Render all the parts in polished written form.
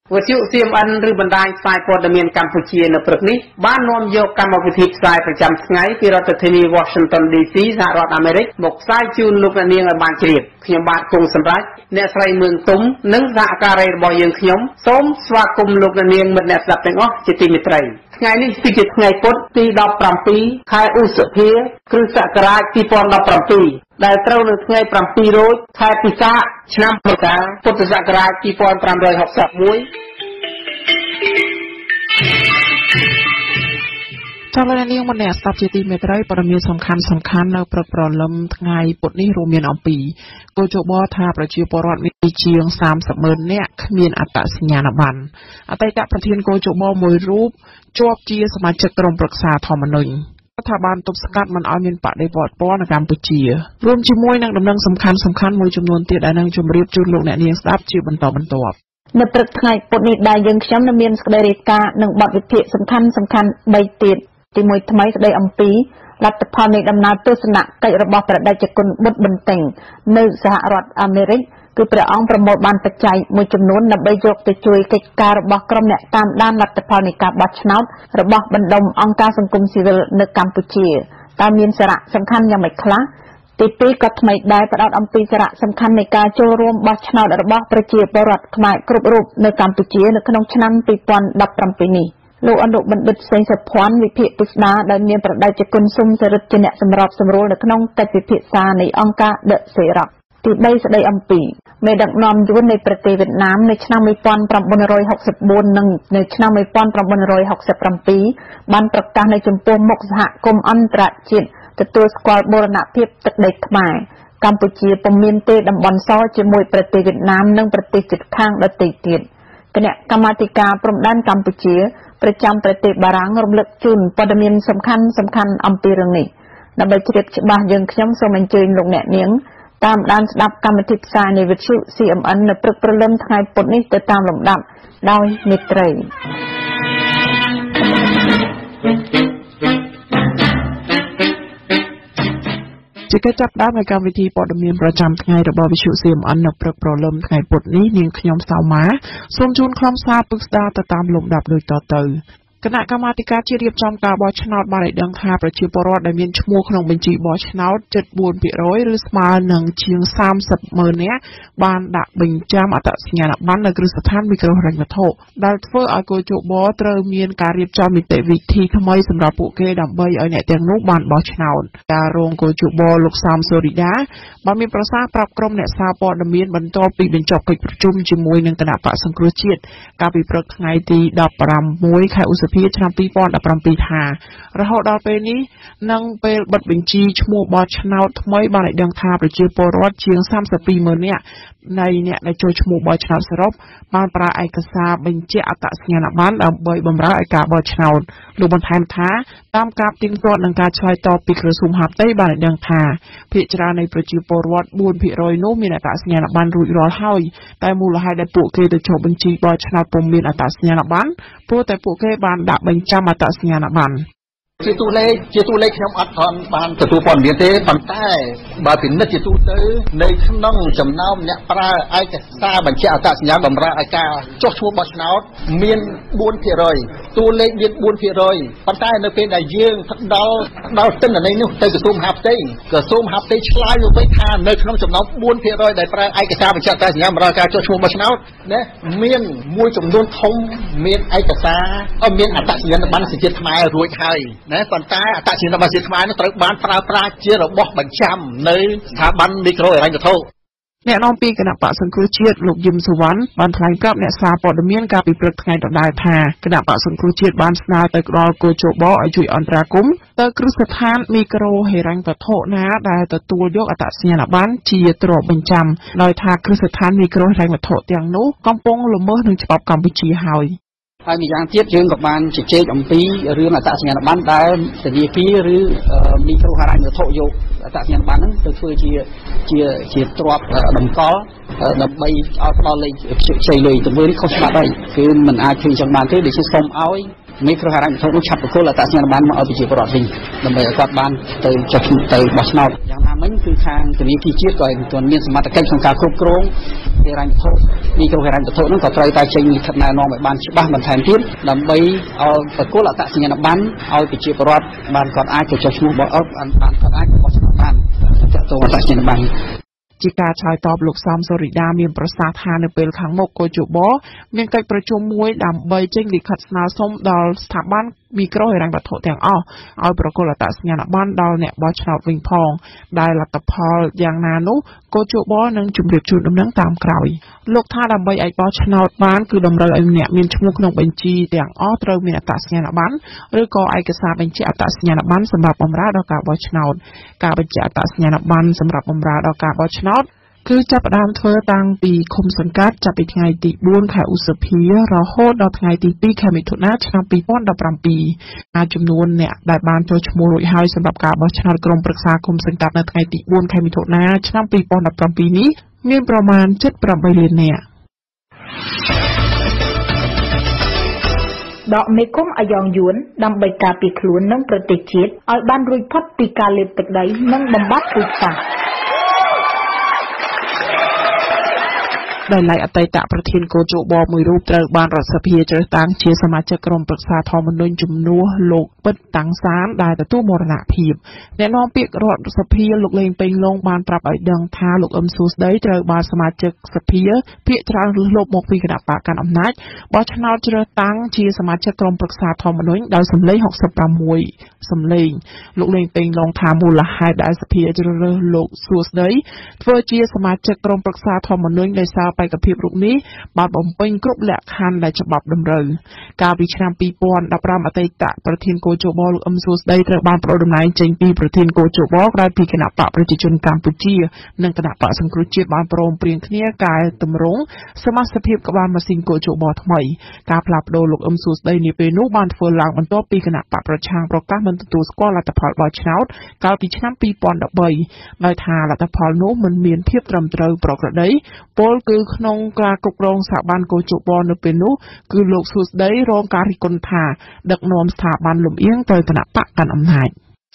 วิทยุ CMN หรือบรรดาสายพอดเมียนกัมพูชีในปรึกนี้บ้านนอมโยกกรรมวิธีสายประจำไงที่รัฐธานีวอชิงตันดีซีสหรัฐอเมริกบกสายจูนลูกเนียงบานเฉียบขยมบาดกงสำรักเนสไรเมืองตุ้มนึ่งสหการบอยยังขยมส้มสวากุมลูกเนียงมันเนสลับเป็นอ๋อจิติมิตรัยไงนี่สิจิตไงพุทธปีดอกปรำปีคายอุสเพียคือสักการะปีปอนดอกปรำปีได้เท่านึงไงปรำปีโรยคายปีศาชนะพระพุทธสักการะปีปอนปรำรอยหกสับมุ้ยจากเรื่องนี้มันเนี่ยสับจิตเมตรัยปรมีสำคัญในประปรลมไงปดนี้รวมเมียนอปีโกโจบอทาประชีปรอดมีเชียง30,000เนี่ยเมียนอัตสัญญาณบันอัตยะประเทศโกโจบอมวยรูปจวบจีสมาชิกกรมปรึกษาธรรมนูญรัฐบาลตบสกัดมันเอาเงินปะได้บอดป้อนกัมพูชีรวมชิมวยนักดำเนินสำคัญมวยจำนวนเตี้ยได้นังจมเรียบจุดลูกเนี่ยเนียงสตับจีบรรทในปรึกไงปดนี้ได้ยังช้ำในเมียนสกเดริกาหนึ่งบัตรวิเทสำคัญใบเตียที่มวยทำไมสได้อัมปีรัฐพาในดำนาตุสนะไกระบอกประดาจักรบุตรบันเต็งในสหรัฐอเมริกคือประองประโมทบานปัจจัยมวยจำนวนนับใบยกไปช่วยกิจการระบอกกรมเนี่ยตามด้านรัฐพาในการบัชนาระบอกบรรดมองค์การสังคมซิวิลในกัมพูชีตามเมียนสระสำคัญยังไม่คล้าตีปีก็ทำไมได้ประดับอัมพีสระสำคัญในการโจรวมบัชนาระบอกประเจียบรัฐขมายกรุบรูปในกัมพูชีในขนมชนันปีปอนดับปรำปีนี้โลกอนุบันดิตเซนส์พวนวิพิปิสนาได้เมียนประดับจักรซุ่มเสด็จเจเนสำหรับสำรวจในขนมกัดวิพิษาในองค์การเดอะเสรักที่ได้แสดงอัมพีเมดักนอมยุนในประเทศเวียดนามในชนะไม่ปอนปรำบน160 บุญหนึ่งในชนะไม่ปอนปรำบน160 ปรำปีบันประกาศในจุดปมกสหกรมอันตรจิตตัวสควอลโบราณเพียบตัดเด็กหมายกัมพูชีปมีนเตดำบอลซ้อจมวยประเทศเวียดนามนึ่งประเทศจุดข้างและตีเตียนขณะกรรมธิการปรมด้านกัมพูชีประจำประเทศบารังรวมเลือกจุนปดมีนสำคัญอัมพีเรื่องนี้นำไปเทียบฉบับยังขยมสมัยเจนลงแหนเนียงตามด้านสดับกรรมธิการในวิทยุ CMN ในปรึกประเริ่มทางปดนี้จะตามลำดับโดยมิตรัยจะกระจับด้านในการวิธีปอดเมียนประจำไงระบอบวิชุเสียมอันนับประปรลมไงปดนี้เนียงขยมสาวม้าส่วนจูนคลอมซาปึกดาตามลมดับโดยต่อเติคณะกรรมการเรียบจำการบอชนาดบาริดังทาประชีปรอดได้มีชั่วโมงขนมบัญชีบอชนาด7,400หรือสมาหนึ่งเชียง30,000เนี่ยบานดักบิงจำอัตสัญญาณบันในกฤษฐานมิโครรังกระโถดัลเฟอร์อาโกโจบอเตอร์มีการเรียบจำมีแต่วิธีทำไมสำหรับผู้เกดับเบย์ไอเนี่ยเตียงนุบานบอชนาดการโรงโกโจบอลูกสามโซริดาบานมีประสาปรับกรมเนี่ยซาปอดมีนบรรทอปีเป็นจบกิจประชุมจิมวยในคณะปะสังครุจิตการปีประไงตีดับปรำมวยไข่อุสพีชนปีปอนดับปรำปีธาเราหดเอาไปนี้นั่งไปบัดบัญชีชั่วโมงบอชนาดทำไมบาริดังทาประชีปรอดเชียง30,000เนี่ยในโจชั่วโมงบอชนาดสรบบานปลาไอกษาบัญชีอัตสัญญาณบันเอาใบบำราไอกาบอชนาดหรือบนไทม์ท้าตามการติงตัวดังการชายต่อปีกระสุมหับได้บาริดังทาพิจารณาในประชีปรอดบุญพิโรยโนมีอัตสัญญาณบันรุ่ยร้อยห้อยแต่มูลค่าได้ปุกเกตโจบัญชีบอชนาดปมมีอัตสัญญาณบันโปรแต่ปุกเกบานดับบัญจาอัตสัญญาณบันជាទូលេខខ្ញុំអត់ថនបានទទួលព័ត៌មានទេប៉ុន្តែបើពិនិត្យជាទូទៅនៅក្នុងចំណោមអ្នកប្រើឯកសារបញ្ជាក់អត្តសញ្ញាណបម្រើឲ្យការចុះឈ្មោះបោះឆ្នោតមាន 4% តួលេខមាន 4% ប៉ុន្តែនៅពេលដែលយើងដល់ទិន្នន័យនោះទៅក្រសួងមហាផ្ទៃឆ្លើយមកវិញថានៅក្នុងចំណោម 4% ដែលប្រើឯកសារបញ្ជាក់អត្តសញ្ញាណបម្រើការចុះឈ្មោះបោះឆ្នោតណាមានមួយចំនួនធំមានឯកសារមានអត្តសញ្ញាណប័ណ្ណសេចក្ដីខ្មែររួចហើយណាប៉ុន្តែអត្តសញ្ញាណប័ណ្ណសេចក្ដីខ្មែរនោះត្រូវបានប្រើប្រាស់ជារបស់បញ្ចាំនៅស្ថាប័នមីក្រូហិរញ្ញវត្ថុអ្នកនាំពីគណៈបកសង្គ្រោះជាតិលោកយឹមសុវណ្ណបានថ្លែងប្រាប់អ្នកសារព័ត៌មានកាលពីព្រឹកថ្ងៃដដែលថាគណៈបកសង្គ្រោះជាតិបានស្នើទៅដល់គូជបឲ្យជួយអន្តរាគមន៍ទៅគ្រឹះស្ថានមីក្រូហិរញ្ញវត្ថុណាដែលទទួលយកអត្តសញ្ញាណប័ណ្ណជាទ្រព្យបញ្ចាំដោយថាគ្រឹះស្ថានមីក្រូហិរញ្ញវត្ថុទាំងនោះកំពុងល្មើសនឹងច្បាប់កម្ពុជាហើយហើយម្យ៉ាងទៀតយើងក៏បានជជែកអំពីរឿងអត្តសញ្ញាណប័ណ្ណដែលធនាគារឬមីក្រូហិរញ្ញវត្ថុយកអត្តសញ្ញាណប័ណ្ណហ្នឹងទៅធ្វើជាទ្រព្យតម្កល់ដើម្បីឲ្យផ្ដល់លេខខ្ចីលុយទៅមើលខុសច្បាប់ហើយគឺមិនអាចធ្វើចឹងបានទេដូច្នេះសូមឲ្យមីក្រូហិរញ្ញវត្ថុនោះឆាប់ប្រគល់អត្តសញ្ញាណប័ណ្ណមកឲ្យប្រជាពលរដ្ឋវិញដើម្បីឲ្យគាត់បានទៅចុះទៅបោះឆ្នោតយ៉ាងណាមិញគឺខាងធនាគារជាតិក៏មិនទាន់មានសមត្ថកិច្ចក្នុងការគ្រប់គ្រងហិរញ្ញវត្ថុមីក្រូហិរញ្ញវត្ថុនោះក៏ត្រូវតែចេញលិខិតណែនាំឲ្យបានច្បាស់បន្ថែមទៀតដើម្បីឲ្យប្រគល់អត្តសញ្ញាណប័ណ្ណឲ្យប្រជាពលរដ្ឋបានគាត់អាចទៅចុះឈ្មោះបោះបានគាត់អាចបោះឆ្នោតបានទាក់ទងអត្តសញ្ញាណប័ណ្ណជាការឆ្លើយតបលោកសំសូរីដាមានប្រសាសន៍ថានៅពេលខាងមុខកោជបមានកិច្ចប្រជុំមួយដើម្បីចេញលិខិតស្នើសុំដល់ស្ថាប័នមីក្រូហិរញ្ញវត្ថុទាំងអស់ឲ្យប្រគល់អត្តសញ្ញាណប័ណ្ណដល់អ្នកបោះឆ្នោតវិញផងដែលលទ្ធផលយ៉ាងណានោះកោជបនឹងជម្រាបជូនដំណឹងតាមក្រោយលោកថាដើម្បីឲ្យបោះឆ្នោតបានគឺតម្រូវឲ្យអ្នកមានឈ្មោះក្នុងបញ្ជីទាំងអស់ត្រូវមានអត្តសញ្ញាណប័ណ្ណឬក៏ឯកសារបញ្ជាក់អត្តសញ្ញាណប័ណ្ណសម្រាប់បម្រើដល់ការបោះឆ្នោតការបញ្ជាក់អត្តសញ្ញាណប័ណ្ណសម្រាប់បម្រើដល់ការបោះឆ្នោតគឺចាប់ផ្ដើមធ្វើតាំងពីឃុំសង្កាត់ចាប់ពីថ្ងៃទី4ខែឧសភារហូតដល់ថ្ងៃទី2ខែមិថុនាឆ្នាំ2017អាចំនួនអ្នកដែលបានចូលឈ្មោះរួចហើយសម្រាប់ការបោះឆ្នោតក្រុមប្រឹក្សាឃុំសង្កាត់នៅថ្ងៃទី4ខែមិថុនាឆ្នាំ2017នេះមានប្រមាណ7.8លាននាក់ដកមេឃុំអាយ៉ងយួនដើម្បីការពារខ្លួននិងប្រទេសជាតិឲ្យបានរួចផុតពីការលេបទឹកដីនិងបំបត្តិពូជសាសន៍ដែលឡៃអតីតប្រធានកោជបមួយរូបត្រូវបានរដ្ឋសភាជ្រើសតាំងជាសមាជិកក្រុមប្រឹក្សាធម្មនុញ្ញជំនួសលោកពិតតាំងសានដែលទទួលមរណភាពអ្នកនាំពាក្យរដ្ឋសភាលោកលេងពេញឡុងបានប្រាប់ឲ្យដឹងថាលោកអ៊ឹមសួស្ដីត្រូវបានសមាជិកសភាភាគច្រើនលើសលប់មកពីគណៈបកកាន់អំណាចបោះឆ្នោតជ្រើសតាំងជាសមាជិកក្រុមប្រឹក្សាធម្មនុញ្ញដោយសម្លេង66សម្លេងលោកលេងពេញឡុងថាមូលហេតុដែលសភាជ្រើសរើសលោកសួស្ដីធ្វើជាសមាជិកក្រុមប្រឹក្សាធម្មនុញ្ញដោយសារបេក្ខភាពរូបនេះបានបំពេញគ្រប់លក្ខខណ្ឌដែលច្បាប់តម្រូវកាលពីឆ្នាំ2015អតីតប្រធានកោជបលោកអ៊ឹមសួស្ដីត្រូវបានប្តូរតំណែងចេញពីប្រធានកោជបក្រោយពីគណៈបកប្រជាជនកម្ពុជានិងគណៈបកសង្គ្រោះជាតិបានព្រមព្រៀងគ្នាកែតម្រង់សមាជិកភាពក្បាលម៉ាស៊ីនកោជបថ្មីការផ្លាស់ប្តូរលោកអ៊ឹមសួស្ដីនាពេលនោះបានធ្វើឡើងបន្ទាប់ពីគណៈបកប្រឆាំងប្រកាសមិនទទួលស្គាល់លទ្ធផលបោះឆ្នោតកាលពីឆ្នាំ2013ដោយថាលទ្ធផលនោះមិនមានភាពត្រឹមត្រូវប្រក្រតីពលគឺក្នុងការគ្រប់គ្រងស្ថាប័នកោជបនៅពេលនោះគឺលោកសួស្ដីរងការរិះគន់ថាដឹកនាំស្ថាប័នលំអៀងទៅគណៈបកកាន់អំណាច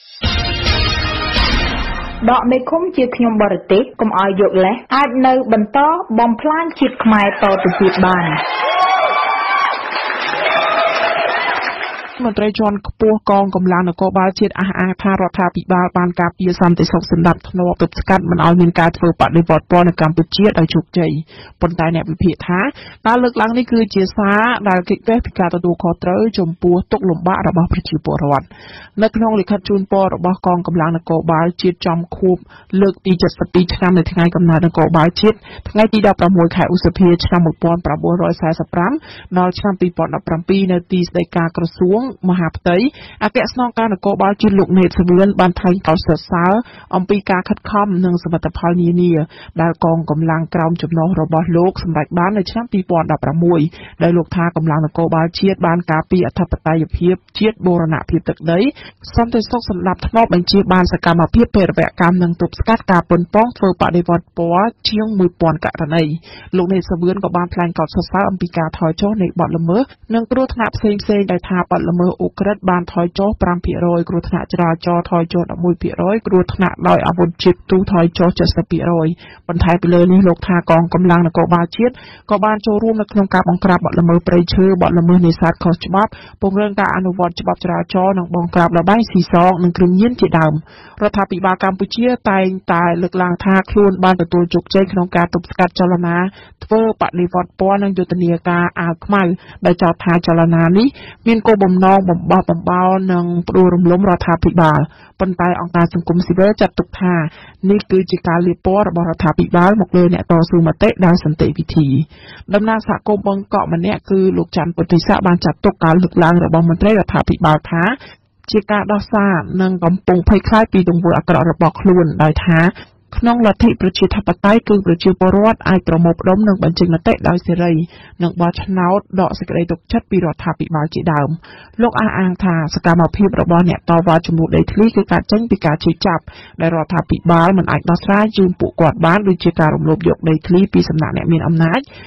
ដកមេឃុំជាខ្ញុំបរទេសកុំឲ្យយកលេសអាចនៅបន្តបំផ្លាញជាតិខ្មែរតទៅទៀតបានមន្ត្រីជាន់ខ្ពស់កងកម្លាំងនគរបាលជាតិអះអាងថារដ្ឋាភិបាលបានការពារសន្តិសុខសណ្ដាប់ធ្នាប់ទប់ស្កាត់មិនឲ្យមានការធ្វើបដិវត្តពណ៌នៅកម្ពុជាដោយជោគជ័យប៉ុន្តែអ្នកវិភាគថាការលើកឡើងនេះគឺជាសារដែលគេចវេះពីការទទួលខុសត្រូវចំពោះទុក្ខលំបាករបស់ប្រជាពលរដ្ឋនៅក្នុងលិខិតជូនពររបស់កងកម្លាំងនគរបាលជាតិចំខួបលើកទី72ឆ្នាំនៃថ្ងៃកំណើតនគរបាលជាតិថ្ងៃទី16ខែឧសភាឆ្នាំ1945ដល់ឆ្នាំ2017នៅទីស្តីការក្រសួងមហាផ្ទៃអគ្គស្នងការនគរបាលជាតិលោកណេតសវឿនបានថ្លែងកោតសរសើរអំពីការខិតខំនិងសមិទ្ធផលនានាដែលកងកម្លាំងក្រោមចំណុះរបស់លោកសម្រេចបាននៅឆ្នាំ2016ដោយលោកថាកម្លាំងនគរបាលជាតិបានការពារអធិបតេយ្យភាពជាតិបូរណភាពទឹកដីសន្តិសុខសណ្ដាប់ធ្នាប់បញ្ជាបានសកម្មភាពភេរវកម្មនិងទប់ស្កាត់ការប៉ុនប៉ងធ្វើបដិវត្តពណ៌ជាង 1000 ករណីលោកណេតសវឿនក៏បានថ្លែងកោតសរសើរអំពីការថយចុះនៃបទល្មើសនិងគ្រោះថ្នាក់ផ្សេងៗដោយថាបទល្មើសអូក្រិតបានថយចុះ 5% គ្រោះថ្នាក់ចរាចរណ៍ថយចុះ 11% គ្រោះថ្នាក់ដោយអាវុធជាតិទូថយចុះ 70% បន្ថែមពីលើនេះលោកថាកងកម្លាំងនគរបាលជាតិក៏បានចូលរួមនៅក្នុងការបង្ក្រាបបទល្មើសព្រៃឈើបទល្មើសនេសាទខុសច្បាប់ពង្រឹងការអនុវត្តច្បាប់ចរាចរណ៍និងបង្ក្រាបល្បែងស៊ីសងនិងគ្រឿងញៀនជាដើមរដ្ឋាភិបាលកម្ពុជាតែងតែលើកឡើងថាខ្លួនបានទទួលជោគជ័យក្នុងការទប់ស្កាត់ចលនាធ្វើបដិវត្តពណ៌និងយុទ្ធនាការអាវខ្មៅដែលចោទថាចលនានេះមានគោលបំណងបំបោះបំបោរនិងផ្ដួលរំលំរដ្ឋាភិបាលប៉ុន្តែអង្គការសង្គមស៊ីវិលចាត់ទុកថានេះគឺជាការលាបពណ៌របស់រដ្ឋាភិបាលមកលើអ្នកតស៊ូមតិដោយសន្តិវិធីតំណាងសហគមន៍បឹងកក់ម្នាក់គឺលោកច័ន្ទពុទ្ធិស័កបានចាត់ទុកការលើកឡើងរបស់មន្ត្រីរដ្ឋាភិបាលថាជាការដោះសារនិងកំពុងភ័យខ្លាចពីទង្វើអាក្រក់របស់ខ្លួនដោយថាក្នុងលទ្ធិប្រជាធិបតេយ្យគឺប្រជាពលរដ្ឋអាចប្រមូលផ្ដុំនិងបញ្ចេញមតិដោយសេរីនិងបោះឆ្នោតដកសេចក្តីទុកចិត្តពីរដ្ឋាភិបាលជាដើមលោកអះអាងថាសកម្មភាពរបស់អ្នកតវ៉ាជំនួសដីធ្លីគឺការចេញពីការជឿចាប់ដែលរដ្ឋាភិបាលមិនអាចដោះស្រាយជូនពួកគាត់បានដូចជាការរំលោភយកដីធ្លីពីសំណាក់អ្នកមានអំណាច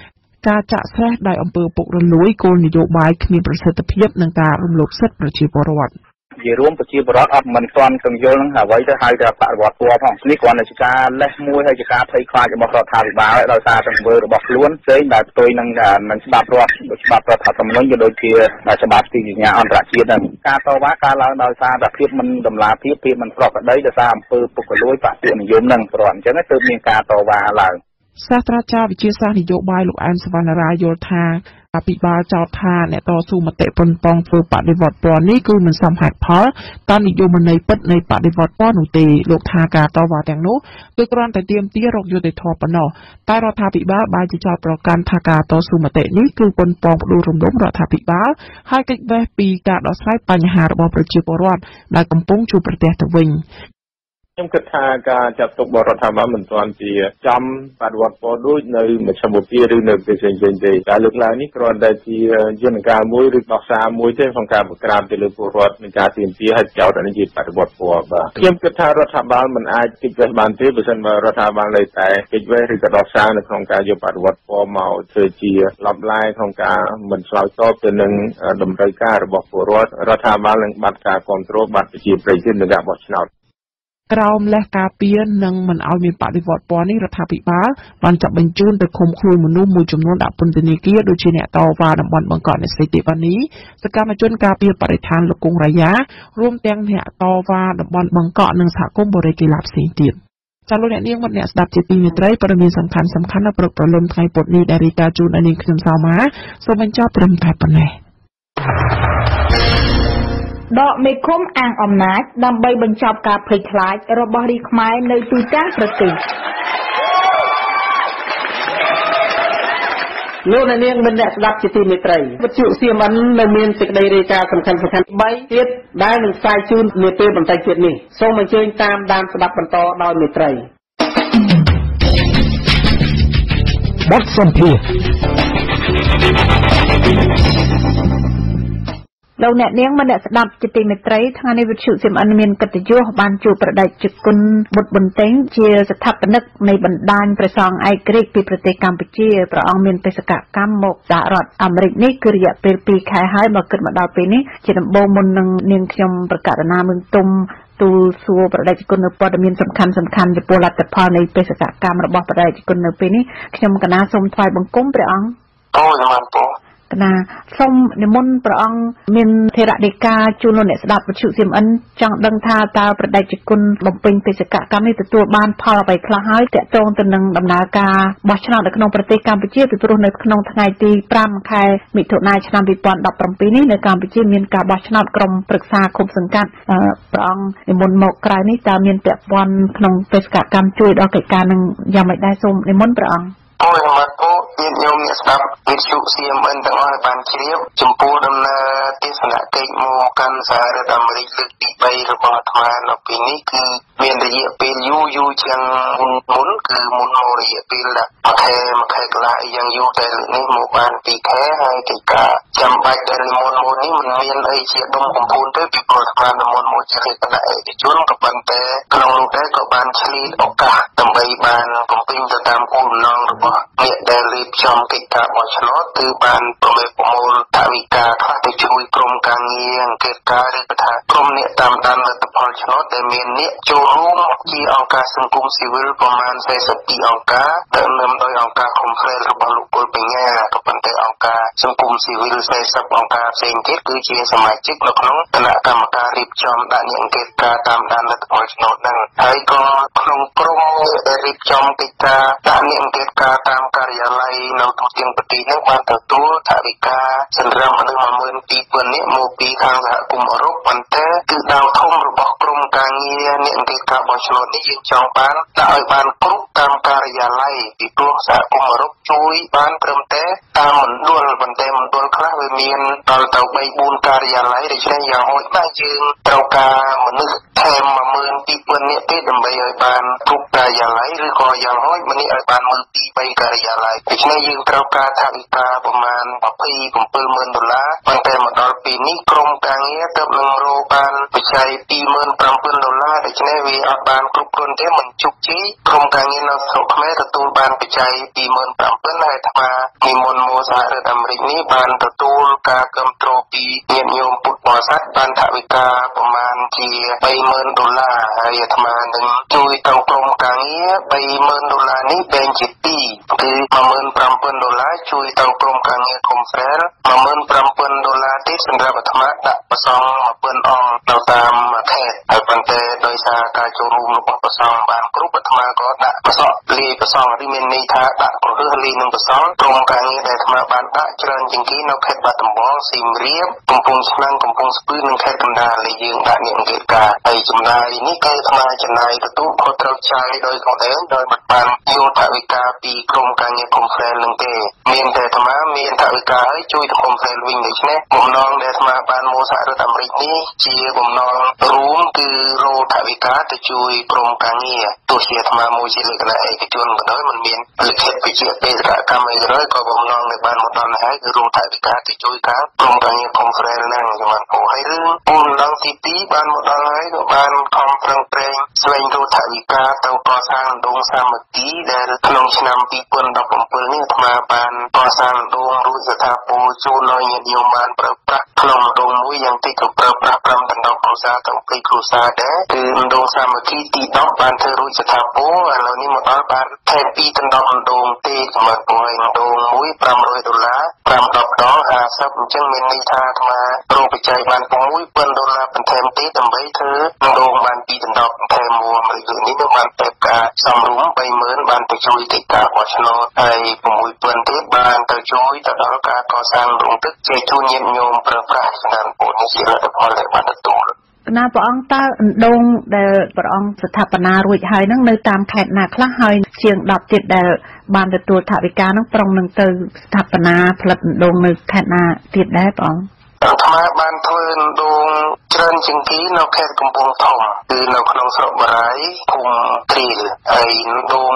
ការចាក់ស្រេះដោយអំពើពុករលួយគោលនយោបាយគ្មានប្រសិទ្ធភាពនឹងការរំលោភសិទ្ធិប្រជាពលរដ្ឋជារួមប្រជាពលរដ្ឋអត់មិនទាន់ទាំងយល់នឹងអ្វីទៅហៅថាបដិវត្តពណ៌ផងនេះគ្រាន់តែជាការលេសមួយហើយជាការភ័យខ្លាចរបស់រដ្ឋាភិបាលដោយសារទង្វើរបស់ខ្លួនផ្សេងដែលផ្ទុយនឹងច្បាប់រដ្ឋច្បាប់រដ្ឋធម្មនុញ្ញក៏ដូចជាច្បាប់ទីសញ្ញាអន្តរជាតិហ្នឹងការតវ៉ាការឡើងដោយសារតែភាពមិនតម្លាភាពភាពមិនប្រក្រតីដោយសារអំពើពុករលួយបពុនិយមហ្នឹងព្រោះអញ្ចឹងទើបមានការតវ៉ាឡើងសាស្ត្រាចារ្យវិទ្យាសាស្ត្រនយោបាយលោកអែមសវណ្ណារាយល់ថាអភិបាលចោទថាអ្នកតស៊ូមតិប៉ុនប៉ងធ្វើបដិវត្តពណ៌នេះគឺមិនសមហេតុផលតាមនិយមន័យពិតនៃបដិវត្តពណ៌នោះទេលោកថាការតវ៉ាទាំងនោះគឺគ្រាន់តែទាមទាររកយុត្តិធម៌ប៉ុណ្ណោះតែរដ្ឋាភិបាលបែរជាចោទប្រកាន់ថាការតស៊ូមតិនេះគឺប៉ុនប៉ងផ្ដួលរំលំរដ្ឋាភិបាលហើយគេចវេះពីការដោះស្រាយបញ្ហារបស់ប្រជាពលរដ្ឋដែលកំពុងជួបប្រទះទៅវិញខ្ញុំគិតថាការចាត់ទុកបរដ្ឋាភិបាលមិនទាន់ជាចំបដិវត្តពណ៌ដូចនៅមជ្ឈមណ្ឌលឬនៅប្រទេសផ្សេងៗទេការលើកឡើងនេះគ្រាន់តែជាយន្តការមួយឬដោះសារមួយទេក្នុងការបង្ក្រាបទៅលើពលរដ្ឋនៃការទាមទារឲ្យចោទនេះជាបដិវត្តពណ៌បាទខ្ញុំគិតថារដ្ឋាភិបាលមិនអាចគេចវេះបានទេបើមិនបើរដ្ឋាភិបាលនៅតែគេចវេះឬក៏ដោះសារនៅក្នុងការយកបដិវត្តពណ៌មកធ្វើជាលំឡាយក្នុងការមិនឆ្លើយតបទៅនឹងតម្រូវការរបស់ពលរដ្ឋរដ្ឋាភិបាលនឹងបាត់ការគ្រប់គ្រងបាត់ប្រជាប្រិយភាពនៃការបោះឆ្នោត ក្រោមលេសការពារនិងមិនឲ្យមានបដិវត្តពណ៌នេះរដ្ឋាភិបាលបានចាប់បញ្ជូនទៅឃុំខ្លួនមនុស្សមួយចំនួនដាក់ពន្ធនាគារដូចជាអ្នកតវ៉ាតំបន់បង្កក់អ្នកស្រីទេវ៉ានីសកម្មជនការពារបរិស្ថានលោកគង់រាយារួមទាំងអ្នកតវ៉ាតំបន់បង្កក់និងសហគមន៍បរិយាកាសផ្សេងទៀតចាលោកអ្នកនាងមកអ្នកស្ដាប់ជាទីមេត្រីព័ត៌មានសំខាន់នៅព្រឹកព្រលឹមថ្ងៃពុធនេះដែលរាយការណ៍ជូនដល់នាងខ្ញុំសៅម៉ាសូមបញ្ចប់ត្រឹមតែប៉ុណ្ណេះដកមេឃុំអាងអំណាចដើម្បីបញ្ចប់ការភ័យខ្លាចរបស់រាជខ្មែរនៅទូទាំងប្រទេសលោកអ្នកនាងមិនអ្នកស្ដាប់ជាទីមេត្រីវិទ្យុ CMN នៅមានសេចក្តីរាយការណ៍សំខាន់ៗ3ទៀតដែលនឹងផ្សាយជូននាពេលបន្តិចទៀតនេះសូមអញ្ជើញតាមដានស្ដាប់បន្តដោយមេត្រីបទសម្ភាសន៍លោកអ្នកនាងមិនអ្នកស្ដាប់ជាទីមេត្រីថ្ងៃនេះវិទ្យុ CMN មានកិត្តិយសបានជួបប្រដេជគុណបុត្របន្ទែងជាស្ថាបនិកនៃបណ្ដាញព្រះសង្ឃឯករាជ្យពីប្រទេសកម្ពុជាព្រះអង្គមានបេសកកម្មមកសហរដ្ឋអាមេរិកនេះគឺរយៈពេល2ខែហើយមកគិតមកដល់ពេលនេះជាដំបូងមុននឹងនាងខ្ញុំប្រកាសណាមឿងទុំទូលសួរប្រដេជគុណនៅព័ត៌មានសំខាន់ចំពោះលទ្ធផលនៃបេសកកម្មរបស់ប្រដេជគុណនៅពេលនេះខ្ញុំកណាសូមថ្វាយបង្គំព្រះអង្គអូយបានពូ ណាសូមនិមន្តព្រះអង្គមានធរណីការជួនលោកអ្នកស្ដាប់វិទ្យុ CMN ចង់ដឹងថាតើប្រដេជគុណបំពេញបេសកកម្មនេះទទួលបានផលអ្វីខ្លះហើយតកតងទៅនឹងដំណើរការបោះឆ្នោតនៅក្នុងប្រទេសកម្ពុជាពីព្រោះនៅក្នុងថ្ងៃទី5ខែមិថុនាឆ្នាំ2017នេះនៅកម្ពុជាមានការបោះឆ្នោតក្រុមប្រឹក្សាឃុំសង្កាត់ព្រះអង្គនិមន្តមកក្រៅនេះតើមានពាក់ព័ន្ធក្នុងបេសកកម្មជួយដល់កិច្ចការនឹងយ៉ាងម៉េចដែរសូមនិមន្តព្រះអង្គ អូយមកពូមានញោមអ្នកស្ដាប់វិទ្យុ CMN ទាំងអស់បានជ្រាបចំពោះដំណើរទេសនកិច្ចមកកាន់សហរដ្ឋអាមេរិកលើកទី3របស់អាត្មានៅពេលនេះគឺមានរយៈពេលយូរជាងមុនគឺមុនមករយៈពេលមួយខែកន្លះយ៉ាងយូរតែលើកនេះមកបាន2ខែហើយកិច្ចការចាំបាច់ដែលមុននេះមិនមានអីជាដុំកំពូលទេពីព្រោះអាត្មាមុនមកជាគណៈឯកជនក៏ប៉ុន្តែក្នុងនោះដែរក៏បានឆ្លៀតឱកាសដើម្បីបានបំពេញទៅតាមគោលបំណងរបស់អ្នកដែលរៀបចំកិច្ចការបោះឆ្នោតគឺបានប្រមូលថវិកាខ្លះទៅជួយក្រុមការងារអង្កេតការឬក៏ថាក្រុមអ្នកតាមដានលទ្ធផលឆ្នោតដែលមានអ្នកចូលរួមជាអង្គការសង្គមស៊ីវិលប្រមាណ42អង្គការដែលនាំដោយអង្គការ Conference របស់លោកពលបញ្ញាក៏ប៉ុន្តែអង្គការសង្គមស៊ីវិល40អង្គការផ្សេងទៀតគឺជាសមាជិកនៅក្នុងគណៈកម្មការរៀបចំដាក់អ្នកអង្កេតការតាមដានលទ្ធផលឆ្នោតហ្នឹងហើយក៏ក្នុងក្រុមដែលរៀបចំកិច្ចការដាក់អ្នកអង្កេតការតាមការិយាល័យនៅទូទាំងប្រទេសហ្នឹងបានទទួលថវិកាសម្រាប់មនុស្ស 12000 នាក់មកពីខាងសហគមន៍អឺរ៉ុបប៉ុន្តែគឺដៅធំរបស់ក្រុមការងារអ្នកអង្កេតការបោះឆ្នោតនេះយើងចង់បានដាក់ឲ្យបានគ្រប់តាមការិយាល័យពីព្រោះសហគមន៍អឺរ៉ុបជួយបានត្រឹមតែតាមមណ្ឌលប៉ុន្តែមណ្ឌលខ្លះវាមានដល់ទៅ 3-4 ការិយាល័យដូច្នេះយ៉ាងហោចណាស់យើងត្រូវការមនុស្សថែម 12000 នាក់ទេដើម្បីឲ្យបានគ្រប់ការិយាល័យឬក៏យ៉ាងហោចម្នាក់ឲ្យបានមើល2-3ការិយាល័យដូច្នេះយើងត្រូវការថវិកាប្រមាណ $27000 ប៉ុន្តែមកដល់ពីនេះក្រុមការងារទៅនឹងរកបានបច្ច័យ$27,000ដូច្នេះវាអត់បានគ្រប់គ្រាន់ទេមិនជោគជ័យក្រុមការងារនៅស្រុកខ្មែរទទួលបានបច្ច័យ$27,000ហើយអាត្មានិមន្តមកសហរដ្ឋអាមេរិកនេះបានទទួលការគាំទ្រពីញាតិញោមពុទ្ធបរិស័ទបានថវិកាប្រមាណជា$30,000ហើយអាត្មានឹងជួយទៅក្រុមការងារ$30,000នេះបែងជាពីរគឺ$15,000ជួយទៅក្រុមការងារ Conference $15,000ទៀតសម្រាប់អាត្មាដាក់ប្រសង1000អង្គទៅតាមខេត្តហើយប៉ុន្តែដោយសារការចូលរួមរបស់ប្រសងបានគ្រប់អាត្មាក៏ដាក់ប្រសងលាយប្រសងឬមានន័យថាដាក់គ្រឹះលាយនឹងប្រសងក្រុមការងារដែលអាត្មាបានដាក់ច្រើនជាងគេនៅខេត្តបាត់ដំបងសៀមរាបកំពង់ឆ្នាំងកំពង់ស្ពឺនិងខេត្តកណ្ដាលដែលយើងដាក់អ្នកអង្កេតការហើយចំណាយនេះគឺអាត្មាចំណាយទទួលខុសត្រូវចាយដោយខ្លួនឯងដោយមិនបានយកថវិកាពីក្រុមការងារ Conference នឹងទេមានតែអាត្មាមានថវិកាឲ្យជួយទៅ Conference វិញដូច្នេះបំណងដែលអាត្មាបានមកសហរដ្ឋអាមេរិកនេះជាបំណងរួមគឺរកថវិកាទៅជួយក្រុមការងារទោះជាអាត្មាមួយជាលក្ខណៈឯកជនក៏ដោយមិនមានលក្ខណៈវិជ្ជាបេសកកម្មអីក៏ដោយក៏បំណងដែលបានមកដល់នេះហើយគឺរកថវិកាទៅជួយខាងក្រុមការងារ Conference ហ្នឹងខ្ញុំបានពោលហើយរឿងបំណងទី2បានមកដល់ហើយក៏បានខំប្រឹងប្រែងស្វែងរកថវិកាទៅកសាងដងសាមគ្គីដែលក្នុងឆ្នាំ2017នេះអាត្មាបានកសាងដងរួចស្ថាពរជូនដល់ញាតិញោមបានប្រើប្រាស់ក្នុងដងមួយយ៉ាងតិចក៏ប្រើប្រាស់5ដណ្ដប់គ្រួសារទាំងពីរគ្រួសារដែរគឺដងសាមគ្គីទី10បានធ្វើរួចស្ថាពរឥឡូវនេះមកដល់បានថែម2ដណ្ដប់ដងទេសម្រាប់ពួកឯងដងមួយ$500 5 10ដង50អញ្ចឹងមានន័យថាអាត្មារកបច្ច័យបាន$6,000បន្ថែមទៀតដើម្បីធ្វើដងបាន2ដណ្ដប់ថែមមួយអាមេរិកនេះនឹងបានបែបការសំរុំ$30,000បានទៅជួយកិច្ចការបោះឆ្នោតហើយ$6,000ទៀតបានទៅជួយទៅដល់ការកសាងរោងទឹកជាជូនញាតិញោមប្រើប្រាស់ស្នាមពលនេះជាលទ្ធផលដែលបានទទួលណាព្រះអង្គតើអណ្ដូងដែលព្រះអង្គស្ថាបនារួចហើយនឹងនៅតាមខេត្តណាខ្លះហើយជាង10ទៀតដែលបានទទួលថវិកានឹងប្រុងនឹងទៅស្ថាបនាផលិតអណ្ដូងនៅខេត្តណាទៀតដែរព្រះអង្គអាត្មាបានធ្វើអណ្ដូងច្រើនជាងគេនៅខេត្តកំពង់ធំគឺនៅក្នុងស្រុកបារាយភូមិគ្រីលហើយអណ្ដូង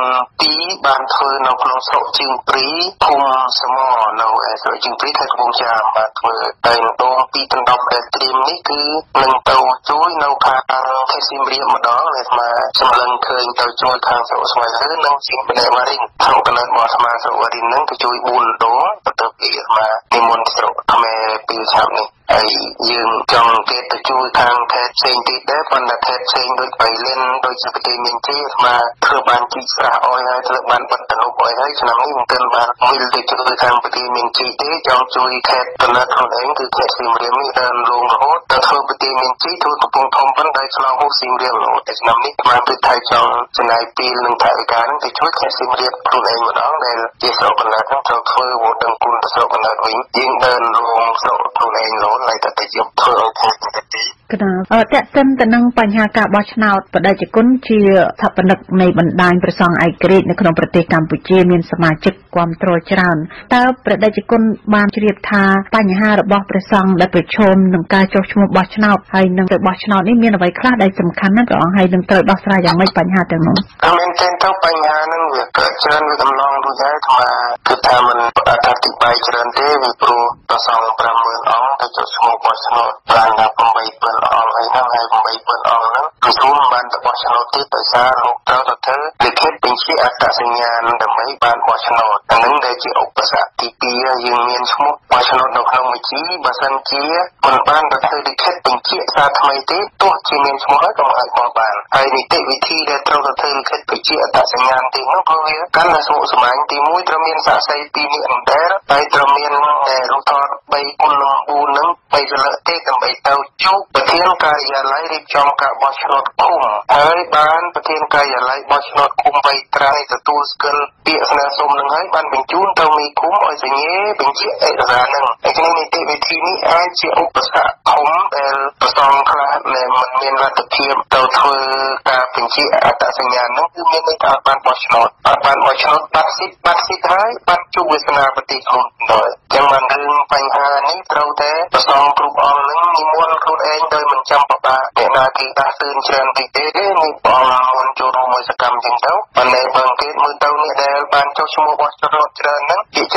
2បានធ្វើនៅក្នុងស្រុកជើងព្រីភូមិសមនៅស្រុកជើងព្រីខេត្តកំពង់ចាមបានធ្វើហើយអណ្ដូង2ដណ្ដប់ដែលត្រៀមនេះគឺនឹងទៅជួយនៅខាងខេត្តសៀមរាបម្ដងដែលអាត្មាសម្លឹងឃើញទៅជួយខាងស្រុកស្វាយលើនិងសៀមរាបវ៉ារីនស្រុកកណ្ដាលរបស់អាត្មាស្រុកវ៉ារីននឹងទៅជួយ4ដណ្ដប់ទៅពីអាត្មានិមន្តស្រុកខ្មែរពីឆ្នាំនេះហើយយើងចង់គេទៅជួយខាងខេត្តផ្សេងទៀតដែរប៉ុន្តែខេត្តផ្សេងដូចបៃលិនដូចជាប្រទេសមានជ័យអាត្មាធ្វើបានជីកស្រះអោយហើយធ្វើបានបិទទំនប់អោយហើយឆ្នាំនេះមិនទាន់បានមានទៅជួយខាងប្រទេសមានជ័យទេចង់ជួយខេត្តកណ្ដាលខ្លួនឯងគឺខេត្តសៀមរាបនេះដើរលងរហូតទៅធ្វើប្រទេសមានជ័យធ្វើកំពង់ធំប៉ុន្តែឆ្លងហូបសៀមរាបរហូតតែឆ្នាំនេះអាត្មាគឺថៃចង់ចំណាយពេលនិងថវិកានឹងទៅជួយខេត្តសៀមរាបខ្លួនឯងម្ដងដែលជាស្រុកកណ្ដាលហ្នឹងត្រូវធ្វើវត្តដឹងគុណទៅស្រុកកណ្ដាលវិញយើងដើរលងស្រុកខ្លួនឯងរហូតហើយតែយកធ្វើឲ្យខេត្តទៅទីកណ្ដាលតេតិនទៅនឹងបញ្ហាការបោះឆ្នោតបដិជគុណជាស្ថាបនិកនៃបណ្ដាញព្រះសង្ឃឯករាជ្យនៅក្នុងប្រទេសកម្ពុជាមានសមាជិកគាំទ្រច្រើនតើបដិជគុណបានជ្រាបថាបញ្ហារបស់ព្រះសង្ឃដែលប្រឈមនឹងការចុះឈ្មោះបោះឆ្នោតហើយនឹងទៅបោះឆ្នោតនេះមានអ្វីខ្លះដែលសំខាន់ណាស់ព្រះអង្គហើយនឹងត្រូវដោះស្រាយយ៉ាងម៉េចបញ្ហាទាំងនោះមែនទេទៅបញ្ហាហ្នឹងវាកើតច្រើនវាកំឡុងដូចហើយថាគឺថាมันអត្ថាធិប្បាយច្រើនទេវាព្រោះព្រះសង្ឃ50000អង្គទៅចុះឈ្មោះបោះឆ្នោតបានដល់8000អង្គហើយហ្នឹងហើយ8000អង្គហ្នឹងគឺស្រួលបានទៅបោះឆ្នោតទៀតដោយសារលោកត្រូវទៅធ្វើលិខិតបញ្ជាអត្តសញ្ញាណដើម្បីបានបោះឆ្នោតអាហ្នឹងដែលជាឧបសគ្គទី2យើងមានឈ្មោះបោះឆ្នោតនៅក្នុងបញ្ជីបើសិនជាមិនបានទៅធ្វើលិខិតបញ្ជាសារថ្មីទេទោះជាមានឈ្មោះហើយក៏មិនអាចបោះបានហើយនីតិវិធីដែលត្រូវទៅធ្វើលិខិតបញ្ជាអត្តសញ្ញាណទីនោះព្រោះវាកាន់តែស្មុគស្មាញទី1ត្រូវមានសាក្សី2នាក់អន្តរហើយត្រូវមានរូបថត3គុណនឹង4នឹង3សន្លឹកទេដើម្បីទៅជួបប្រធានការិយាល័យរៀបចំការបោះឆ្នោតឃុំហើយបានប្រធានការិយាល័យបោះឆ្នោតឃុំ3ត្រៃទទួលស្គាល់ពាក្យស្នើសុំនឹងហើយបានបញ្ជូនទៅមេឃុំឲ្យសញ្ញាបញ្ជាឯកសារនឹងហើយក្នុងនីតិវិធីនេះអាចជាឧបសគ្គធំដែលប្រសងខ្លះដែលមិនមានលទ្ធភាពទៅធ្វើការបញ្ជាអត្តសញ្ញាណនោះគឺមានន័យថាបានបោះឆ្នោតអត់បានបោះឆ្នោតបាត់សិទ្ធហើយបាត់ជោគវាសនាប្រទេសខ្លួនដោយចឹងបានរឿងបញ្ហានេះត្រូវតែប្រសងគ្រប់អង្គនឹងនិមន្តខ្លួនឯងដោយមិនចាំបបាអ្នកណាគេដាស់តឿនច្រើនពេកទេនេះបងមុនចូលរួមមួយសកម្មចឹងទៅប៉ុន្តែបើគេមើលទៅនេះដែលបានចុះឈ្មោះបោះឆ្នោតច្រើនហ្នឹងជាច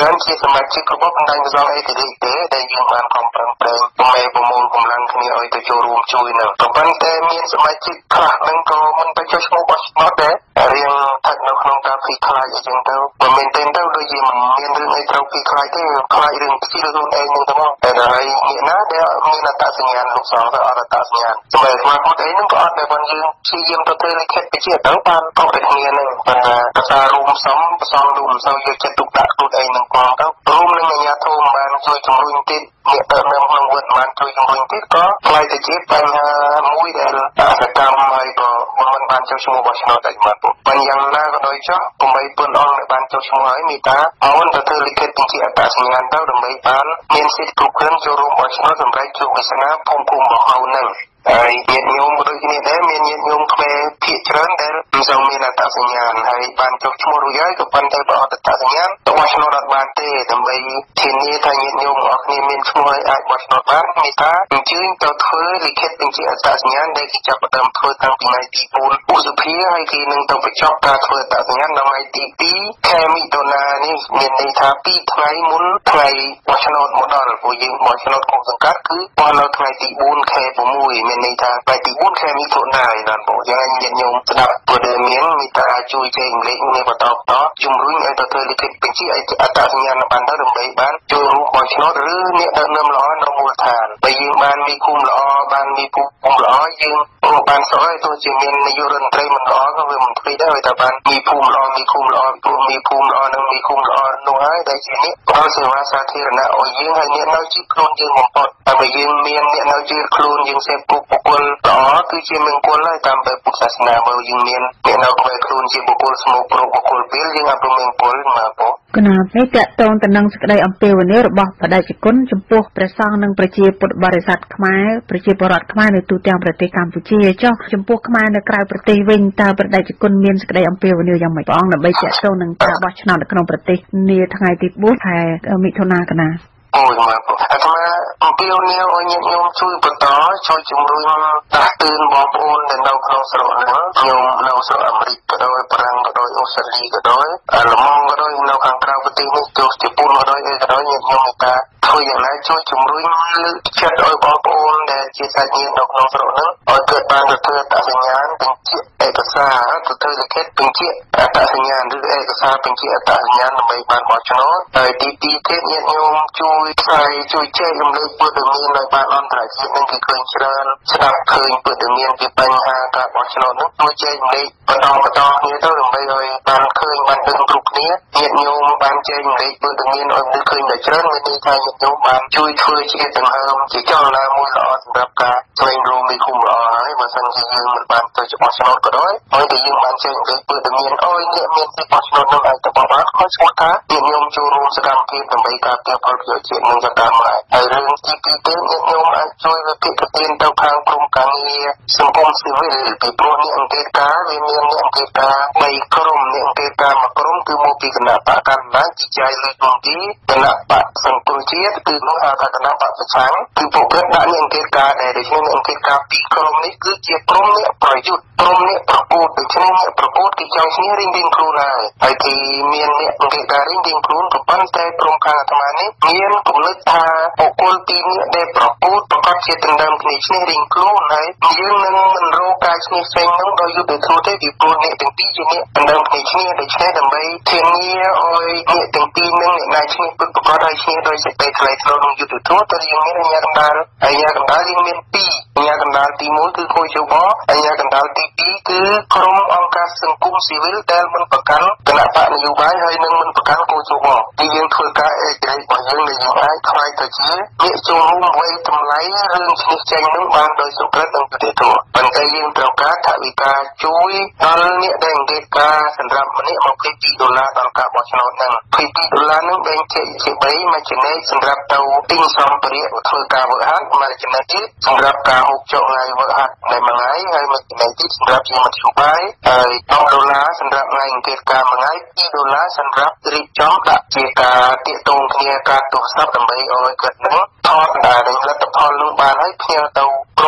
ច្រើនជាសមាជិករបស់បណ្ដាញប្រសងអេទីឌីទេដែលយើងបានខំប្រឹងប្រែងប្រមូលកម្លាំងគ្នាឲ្យទៅចូលរួមជួយនៅប៉ុន្តែមានសមាជិកខ្លះនឹងក៏មិនទៅចុះឈ្មោះបោះឆ្នោតដែររៀងស្ថិតនៅក្នុងការភ័យខ្លាចអីចឹងទៅមិនមែនទេទៅដូចជាមិនមានរឿងអីត្រូវភ័យខ្លាចទេខ្លាចរឿងពីខ្លួនឯងនឹងទៅមកតែហើយអ្នកណាដែលមានអត្តសញ្ញាណលោកសងទៅអត្តសញ្ញាណសម្រាប់ស្មារតីនឹងក៏អត់ដែលបានយើងព្យាយាមទៅធ្វើលិខិតបញ្ជាទៅបានកក់តែគ្នានឹងប៉ុន្តែភាសារួមសំប្រសងរួមមិនសូវយកចិត្តទុកដាក់ខ្លួនឯងនឹងផងទៅរួមនឹងអាជ្ញាធរបានជួយជំរុញទៀតអ្នកដើមក្នុងវត្តបានជួយជំរុញទៀតក៏ខ្លាយទៅជាបញ្ហាមួយដែលសកម្មហើយក៏មិនបានចូលឈ្មោះបោះឆ្នោតតែមកប៉ុន្តែយ៉ាងណាក៏ដោយចុះកុំបីពុនអង្គដែលបានចូលឈ្មោះហើយមេតាមុនទៅធ្វើលិខិតបញ្ជាអត្តសញ្ញាណទៅដើម្បីបានមានសិទ្ធិគ្រប់គ្រាន់ចូលរួមបោះឆ្នោតសម្រាប់ជោគវាសនាភូមិឃុំរបស់ហៅនឹងហើយញាតិញោមដូចគ្នាដែរមានញាតិញោមខ្មែរភាគច្រើនដែលមិនសូវមានអត្តសញ្ញាណហើយបានចុះឈ្មោះរួចហើយក៏ប៉ុន្តែបើអត្តសញ្ញាណទៅបោះឆ្នោតអត់បានទេដើម្បីធានាថាញាតិញោមអស់គ្នាមានឈ្មោះហើយអាចបោះឆ្នោតបានមេតាអញ្ជើញទៅធ្វើលិខិតបញ្ជាអត្តសញ្ញាណដែលគេចាប់ផ្ដើមធ្វើតាំងពីថ្ងៃទី4ឧសភាហើយគេនឹងទៅបញ្ចប់ការធ្វើអត្តសញ្ញាណនៅថ្ងៃទី2ខែមិថុនានេះមានន័យថា2ថ្ងៃមុនថ្ងៃបោះឆ្នោតមកដល់ព្រោះយើងបោះឆ្នោតគុំសង្កាត់គឺបោះនៅថ្ងៃទី4ខែ6មានន័យថាថ្ងៃទី4ខែមិថុនាដល់បងយ៉ាងញាតិញោមស្ដាប់ព័ត៌មានមេតាជួយចែកម្លែកនេះបន្តជំរុញឲ្យទៅធ្វើលិខិតបញ្ជាអត្តសញ្ញាណបានទៅដើម្បីបានចូលរួមបោះឆ្នោតឬអ្នកដឹកនាំល្អនៅមូលដ្ឋានបើយើងបានមានគុំល្អបានមានភូមិល្អយើងបានស្អីទោះជាមាននាយករដ្ឋមន្ត្រីមិនល្អក៏វាមិនធ្វើដែរតែបានមានភូមិល្អមានគុំល្អព្រោះមានភូមិល្អនិងមានគុំល្អនោះហើយដែលជានេះផ្ដល់សេវាសាធារណៈឲ្យយើងហើយអ្នកនៅជិះខ្លួនយើងបំផុតតែបើយើងមានអ្នកនៅជិះខ្លួនយើងសេពបុគ្គលល្អគឺជាមង្គលហើយតាមបែបពុទ្ធសាសនាបើយើងមានអ្នកនៅក្បែរខ្លួនជាបុគ្គលស្មោកប្រកបុគ្គលពេលយើងអត់មានមង្គលមកបងគណៈនេះតកតងទៅនឹងសេចក្តីអំពាវនាវរបស់បដិជគុណចំពោះព្រះសង្ឃនិងប្រជាពុទ្ធបរិស័ទខ្មែរប្រជាពលរដ្ឋខ្មែរនៅទូទាំងប្រទេសកម្ពុជាចុះចំពោះខ្មែរនៅក្រៅប្រទេសវិញតើបដិជគុណមានសេចក្តីអំពាវនាវយ៉ាងម៉េចព្រះអង្គដើម្បីតកតងនឹងការបោះឆ្នោតនៅក្នុងប្រទេសនាថ្ងៃទី4ខែមិថុនាកណាអូយមកអាត្មាអំពាវនាវឲ្យញាតិញោមជួយបន្តជួយជំរុញតាក់ទឿនបងប្អូនដែលនៅក្នុងស្រុកហ្នឹងញោមនៅស្រុកអាមេរិកក៏ដោយប្រាំងក៏ដោយអូស្ត្រាលីក៏ដោយល្មងក៏ដោយនៅខាងក្រៅប្រទេសនេះទោះជាពូនក៏ដោយអីក៏ដោយញាតិញោមតាធ្វើយ៉ាងណាជួយជំរុញលើកចិត្តឲ្យបងប្អូនដែលជាសាច់ញាតិនៅក្នុងស្រុកហ្នឹងឲ្យកើតបានទៅធ្វើអត្តសញ្ញាណបញ្ជាឯកសារទៅធ្វើលិខិតបញ្ជាអត្តសញ្ញាណឬឯកសារបញ្ជាអត្តសញ្ញាណដើម្បីបានបោះឆ្នោតហើយទី2ទៀតញាតិញោមជួយផ្សាយជួយចែករំលែកព័ត៌មានឲ្យបានអន្តរជាតិនឹងគឺឃើញច្រើនស្ដាប់ឃើញព័ត៌មានពីបញ្ហាការបោះឆ្នោតនោះជួយចែករំលែកបន្តគ្នាទៅដើម្បីឲ្យបានឃើញបានដឹងគ្រប់គ្នាញាតិញោមបានចែករំលែកព័ត៌មានឲ្យមើលឃើញតែច្រើនមានន័យថាញាតិញោមបានជួយធ្វើជាដង្ហើមជាចលនាមួយល្អសម្រាប់ការស្វែងរកមេឃុំល្អហើយបើសិនជាយើងមិនបានទៅបោះឆ្នោតក៏ដោយហើយតែយើងបានចែករំលែកព័ត៌មានឲ្យអ្នកមានសិទ្ធិបោះឆ្នោតនោះអាចទៅបោះបានខុសឈ្មោះថាញាតិញោមចូលរួមសកម្មភាពដើម្បីការពារផលប្រយោជន៍ជាតិនិងសកម្មភាពហើយរឿងទី2ទៀតញាតិញោមអាចជួយវិភាគទានទៅខាងក្រុមការងារសង្គមស៊ីវិលពីព្រោះអ្នកអង្គការវាមានអ្នកអង្គការ3ក្រុមអ្នកអង្គការមួយក្រុមគឺមកពីគណៈបកកណ្ដាលជាចាយលើកទីគណៈបកសង្គមជាតិគឺនោះហៅថាគណៈបកប្រឆាំងគឺពួកគាត់ដាក់អ្នកអង្គការដែរដូច្នេះអ្នកអង្គការ2ក្រុមនេះគឺជាក្រុមអ្នកប្រយុទ្ធក្រុមអ្នកប្រកួតដូច្នេះអ្នកប្រកួតគេចង់ឈ្នះរៀងៗខ្លួនហើយគេមានអ្នកអង្គការរៀងៗខ្លួនក៏ប៉ុន្តែក្រុមខាងអាត្មានេះមានគំនិតថាបុគ្គល2នាក់ដែលប្រកួតប្រកបជាដណ្ដើមគ្នាឈ្នះរៀងខ្លួនហើយយើងនឹងមិនរកការឈ្នះផ្សេងនោះដោយយុទ្ធធម៌ទេពីព្រោះអ្នកទាំងពីរជាអ្នកដណ្ដើមគ្នាឈ្នះដូច្នេះដើម្បីធានាឲ្យអ្នកទាំងពីរនឹងអ្នកណាឈ្នះពិតប្រាកដហើយឈ្នះដោយសេចក្តីថ្លៃថ្នូរក្នុងយុទ្ធធម៌តែយើងមានអាជ្ញាកណ្ដាលយើងមាន2អាជ្ញាកណ្ដាលទី1គឺគូជបអាជ្ញាកណ្ដាលទី2គឺក្រុមអង្គការសង្គមស៊ីវិលដែលមិនប្រកាន់គណៈបកនយោបាយហើយនឹងមិនប្រកាន់គូជបគឺយើងធ្វើការឯករាជ្យរបស់យើងដែលយើងអាចខ្លាយទៅជាអ្នកចូលរួមវ័យតម្លៃរឿងឈ្នះចេញនឹងបានដោយសុក្រិតនិងយុត្តិធម៌ប៉ុន្តែយើងត្រូវការថវិកាជួយដល់អ្នកដែលអង្គការសម្រាប់ម្នាក់$22ដល់ការបោះឆ្នោតហ្នឹង$22ហ្នឹងបែងចែកជា3មួយចំណែកសម្រាប់ទៅទិញសម្ភារៈធ្វើការវឹកហាត់មួយចំណែកទៀតសម្រាប់ការហូបចុកថ្ងៃវឹកហាត់តែមួយថ្ងៃហើយមួយចំណែកទៀតសម្រាប់ជាមធ្យោបាយហើយ$10សម្រាប់ថ្ងៃអង្គការមួយថ្ងៃ$2សម្រាប់រៀបចំដាក់ជាការទាក់ទងគ្នាការទូរស័ព្ទដើម្បីឲ្យគាត់នឹងថតលទ្ធផលនោះបានហើយផ្ញើទៅក្រុមការងារ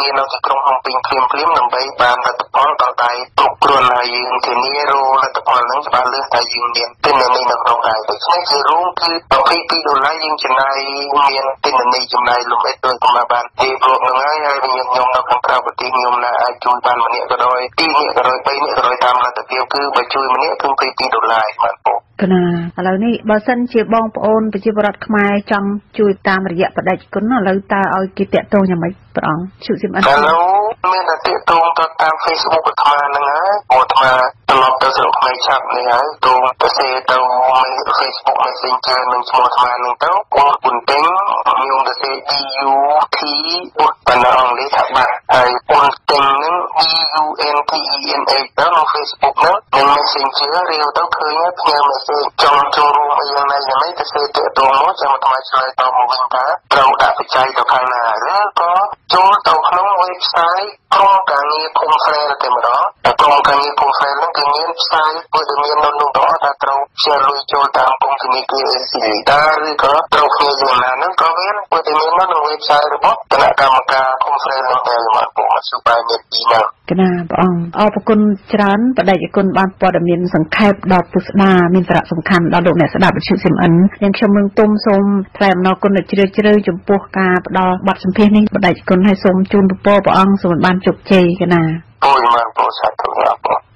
ងារនៅទីក្រុងភ្នំពេញភ្លាមដើម្បីបានលទ្ធផលដល់ដៃគ្រប់គ្រាន់ហើយយើងធានារកលទ្ធផលហ្នឹងច្បាស់លាស់តែយើងមានទិន្នន័យនៅក្នុងដៃដូច្នេះជារួមគឺ$22យើងចំណាយមានទិន្នន័យចំណាយលំអិតដូចមកបានទេព្រោះហ្នឹងហើយខ្ញុំនៅក្នុងក្រៅប្រទេសខ្ញុំណាអាចជួយបានម្នាក់ក៏ដោយ2នាក់ក៏ដោយ3នាក់ក៏ដោយតាមលទ្ធភាពគឺបើជួយម្នាក់គឺ$22បាទបងកណាឥឡូវនេះបើសិនជាបងប្អូនប្រជាពលរដ្ឋខ្មែរចង់ជួយតាមរយៈបដិគុណឥឡូវតើឲ្យគេតាក់ទងយ៉ាងម៉េចព្រះអង្គជួយសិមអិនឥឡូវមានតែតាក់ទងទៅតាម Facebook អាត្មាហ្នឹងហើយអាត្មាត្រឡប់ទៅស្រុកខ្មែរឆាប់នេះហើយទងទៅសេទៅ Facebook Messenger នឹងឈ្មោះអាត្មាហ្នឹងទៅគុណពេញខ្ញុំទៅសេ DUT បណ្ណាអង់គ្លេសថាបាត់ហើយគុណពេញហ្នឹង DUNTENH ទៅក្នុង Facebook ហ្នឹងនិង Messenger រាវទៅឃើញផ្ញើ message ចង់ចូលរួមអីយ៉ាងណាទៅសេតាក់ទងមកចាំអាត្មាឆ្លើយតបមកវិញថាត្រូវដាក់បច្ច័យទៅខាងណាឬក៏ចូលទៅក្នុង website ក្រុមការងារភូមិស្រែតែម្ដងក្រុមការងារភូមិស្រែហ្នឹងគឺមានផ្សាយព័ត៌មាននៅនោះដល់ថាត្រូវផ្ញើលុយចូលតាមគម្រោងនេះគឺSCDAឬក៏ត្រូវផ្ញើយ៉ាងណាហ្នឹងក៏មានព័ត៌មាននៅក្នុង website របស់គណៈកម្មការភូមិស្រែហ្នឹងតែមកពុកមកសុបាយមានពីហ្នឹងគណៈព្រះអង្គអរគុណច្រើនបដិគុណបានព័ត៌មានសង្ខេបដល់ពុស្ដាមានសារៈសំខាន់ដល់លោកអ្នកស្ដាប់វិទ្យុស៊ីមអិននិងខ្ញុំនឹងទុំសូមថ្លែងអំណរគុណជ្រាលជ្រៅចំពោះការផ្ដល់បទសម្ភាសន៍នេះបដិគុណឲ្យសូមជូនពរព្រះអង្គសូមបានជោគជ័យគណៈអូយមកពោសាទរអរគុណ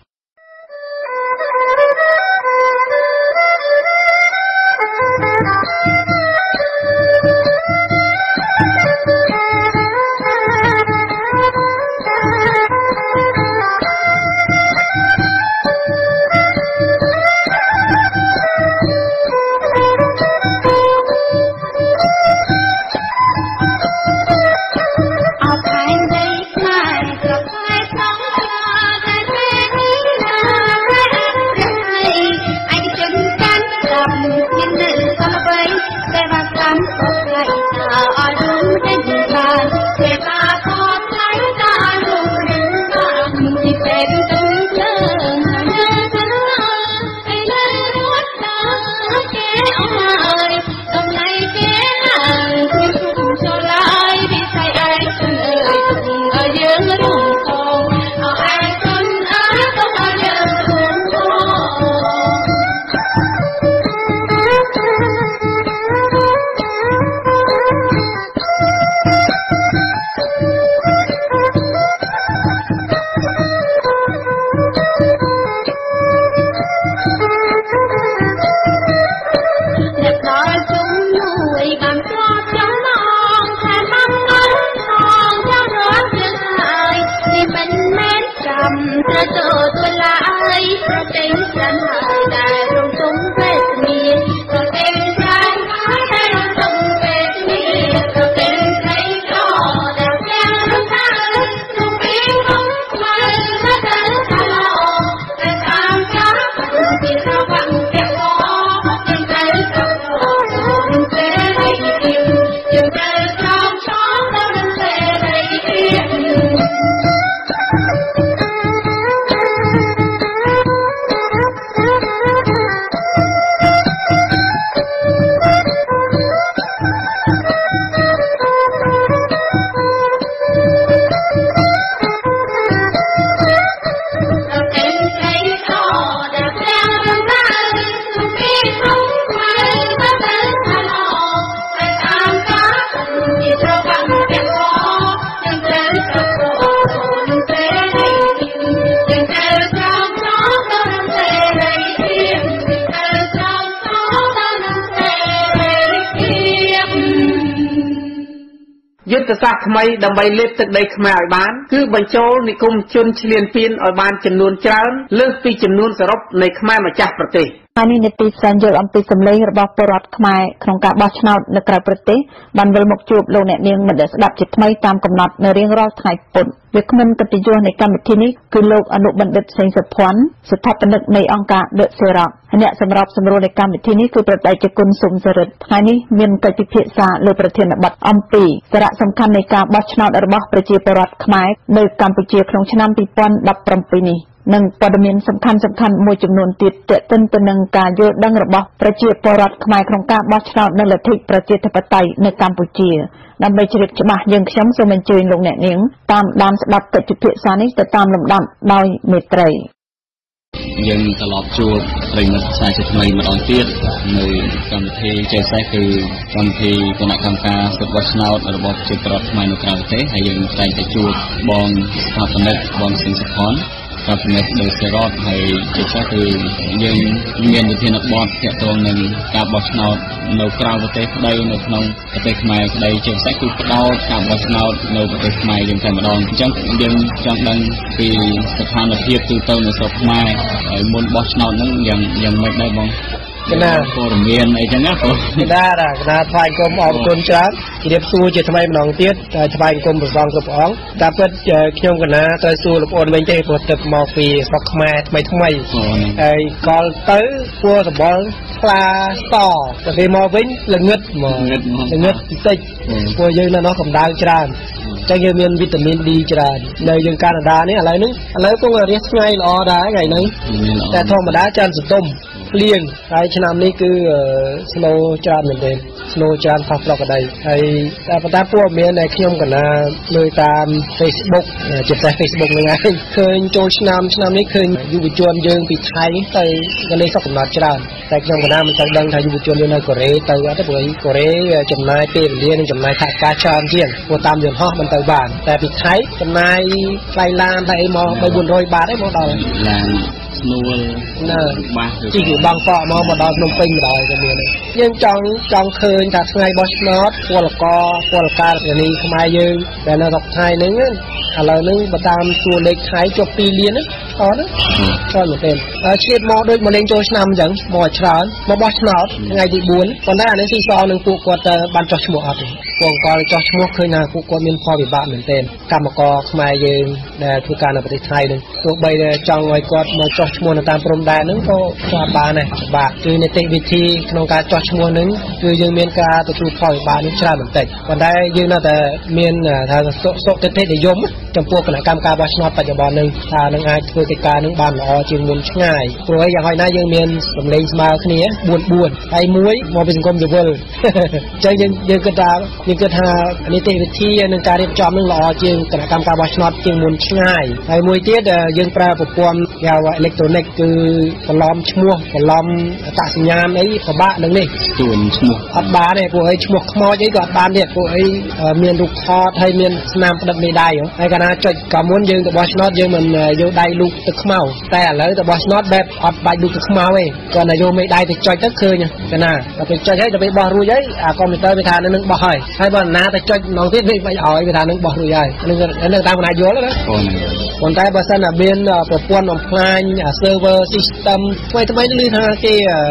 យុទ្ធសាស្ត្រថ្មីដើម្បីលេបទឹកដីខ្មែរឲ្យបានគឺបញ្ចូលនិគមជនឈ្លានពានឲ្យបានចំនួនច្រើនលើសពីចំនួនសរុបនៃខ្មែរម្ចាស់ប្រទេសហើយនេះនីតិផ្សេងយល់អំពីសម្លេងរបស់ពលរដ្ឋខ្មែរក្នុងការបោះឆ្នោតនៅក្រៅប្រទេសបានវិលមកជួបលោកអ្នកនាងមិត្តស្ដាប់ជាថ្មីតាមកំណត់នៅរៀងរាល់ថ្ងៃពុធវាគ្មិនកិត្តិយសនៃកម្មវិធីនេះគឺលោកអនុបណ្ឌិតសេងសុភ័ណ្ឌស្ថាបនិកនៃអង្គការ The Syroc អ្នកសម្របសម្រួលនៃកម្មវិធីនេះគឺប្រដេជគុណសុំសរិទ្ធថ្ងៃនេះមានកិច្ចពិភាក្សាលើប្រធានបទអំពីសារៈសំខាន់នៃការបោះឆ្នោតរបស់ប្រជាពលរដ្ឋខ្មែរនៅកម្ពុជាក្នុងឆ្នាំ2017នេះនិងព័ត៌មានសំខាន់មួយចំនួនទៀតទាក់ទិនទៅនឹងការយល់ដឹងរបស់ប្រជាពលរដ្ឋខ្មែរក្នុងការបោះឆ្នោតនៅលទ្ធិប្រជាធិបតេយ្យនៅកម្ពុជាដើម្បីជ្រាបច្បាស់យើងខ្ញុំសូមអញ្ជើញលោកអ្នកនាងតាមដានស្ដាប់កិច្ចពិភាក្សានេះទៅតាមលំដាប់ដោយមេត្រីយើងត្រឡប់ជួបប្រិមិត្តសាជាថ្មីម្ដងទៀតនៅកម្មវិធីចែកសាយគឺកម្មវិធីគណៈកម្មការសិទ្ធិបោះឆ្នោតរបស់ប្រជាពលរដ្ឋខ្មែរនៅក្រៅប្រទេសហើយយើងតែងតែជួបបងស្ថាបនិកបងសិង្ហសុផាន់กับในโดยเฉพาะให้ជាពិសេសគឺយើងមានវិធានបទទាក់ទងនឹងការបោះឆ្នោតនៅក្រៅប្រទេសក្តីនៅក្នុងប្រទេសខ្មែរក្តីជាពិសេសគឺផ្ដោតការបោះឆ្នោតនៅប្រទេសខ្មែរយើងតែម្ដងអញ្ចឹងយើងចង់ដឹងពីស្ថានភាពទូទៅនៅស្រុកខ្មែរហើយមុនបោះឆ្នោតហ្នឹងយ៉ាងម៉េចដែរបងគណៈព័ត៌មានអីចឹងណាបងគណៈថ្វាយគុំអរគុណច្រើនជម្រាបសួរជាថ្មីម្ដងទៀតថ្វាយគុំព្រះសង្ឃគ្រប់ព្រះអង្គតាមពិតខ្ញុំគណៈត្រូវសួរលោកអូនវិញទេព្រោះទឹកមកពីស្រុកខ្មែរថ្មីហើយកលទៅគួរសម្បល់ខ្លាសតែពេលមកវិញល្ងឹតមកល្ងឹតបន្តិចព្រោះយើងនៅនោះកម្ដៅច្រើនចឹងយើងមានវីតាមីន D ច្រើននៅយើងកាណាដានេះឥឡូវគង់រះថ្ងៃល្អដែរថ្ងៃហ្នឹងតែធម្មតាច្រើនសន្ទុំភ្លៀងហើយឆ្នាំនេះគឺ snow ច្រើនមែនទេsnow ច្រើនខុសប្រកដីហើយតែប៉ុន្តែព័ត៌មានដែលខ្ញុំកណាលើតាម Facebook ជាពិសេស Facebook ហ្នឹងឯងឃើញចូលឆ្នាំនេះឃើញយុវជនយើងពីថៃទៅកលេសកំណត់ច្រើនតែខ្ញុំកណាមិនសូវដឹងថាយុវជនយើងនៅកូរ៉េទៅអត់ទេព្រោះកូរ៉េចំណាយពេលវេលានិងចំណាយថវិកាច្រើនជាងព្រោះតាមយន្តហោះមិនទៅបានតែពីថៃចំណាយថ្លៃឡានតែអីមក300-400 បាតឯងមកដល់ឡានស្នួលណាបាសជីគឺបងកក់មកដល់ភ្នំពេញម្ដងក៏មានយើងចង់ឃើញថាថ្ងៃបោះឆ្នោតពលការរាជនីខ្មែរយើងដែលនៅស្រុកថៃហ្នឹងឥឡូវហ្នឹងបើតាមតួលេខថៃជាប់2លានណាអត់ណាច្រើនមែនទេឆ្លៀតមកដូចមកលេងចូលឆ្នាំអញ្ចឹងមកច្រើនមកបោះឆ្នោតថ្ងៃទី4ប៉ុន្តែអានេះស៊ីសងនឹងពួកគាត់បានចោះឈ្មោះអត់ទេពួកគាត់ចោះឈ្មោះឃើញថាពួកគាត់មានផលវិបាកមែនទេកម្មករខ្មែរយើងដែលធ្វើការនៅប្រទេសថៃហ្នឹងទោះបីចង់ឲ្យគាត់មកចោះឈ្មោះនៅតាមព្រំដែនហ្នឹងក៏ស្អាតបានដែរបាទគឺនីតិវិធីក្នុងការចោះឈ្មោះហ្នឹងគឺយើងមានការទទួលផលវិបាកនេះច្រើនបន្តិចប៉ុន្តែយើងនៅតែមានថាសុខតិនិយមចំពោះគណៈកម្មការបោះឆ្នោតបច្ចុប្បន្នហ្នឹងថានឹងអាចធ្វើកិច្ចការនឹងបានល្អជាងមុនឆ្ងាយព្រោះយ៉ាងហោចណាស់យើងមានសម្លេងស្មើគ្នា4ហើយមួយមកពីសង្គមយវលអញ្ចឹងយើងគិតថានីតិវិធីនិងការរៀបចំនឹងល្អជាងគណៈកម្មការបោះឆ្នោតជាងមុនឆ្ងាយហើយមួយទៀតយើងប្រើប្រព័ន្ធហៅអេឡិចត្រូនិកគឺបន្លំឈ្មោះបន្លំអត្តសញ្ញាណអីពិបាកនឹងនេះជួនឈ្មោះអត់បានទេពួកអីឈ្មោះខ្មោចអីក៏អត់បានទៀតពួកអីមានរូបថតហើយមានស្នាមផ្ដិតមេដាយហើយកាលណាចុចកាលមុនយើងទៅបោះឆ្នោតយើងមិនយកដៃលូកទឹកខ្មៅតែឥឡូវទៅបោះឆ្នោតបែបអត់បាច់លូកទឹកខ្មៅទេគាត់តែយកមេដៃទៅចុចទៅឃើញកាលណាដល់ទៅចុចហើយដល់ពេលបោះរួចហើយអាកុំព្យូទ័រវាថានឹងបោះហើយបើណាទៅចុចម្ដងទៀតវាបាច់ឲ្យវាថានឹងបោះរួចហើយនឹងតាមណាយល់ណាប៉ុន្តែបើសិនតែមានប្រព័ន្ធបំផ្លាញ server system ថ្មីនេះឮថាគេ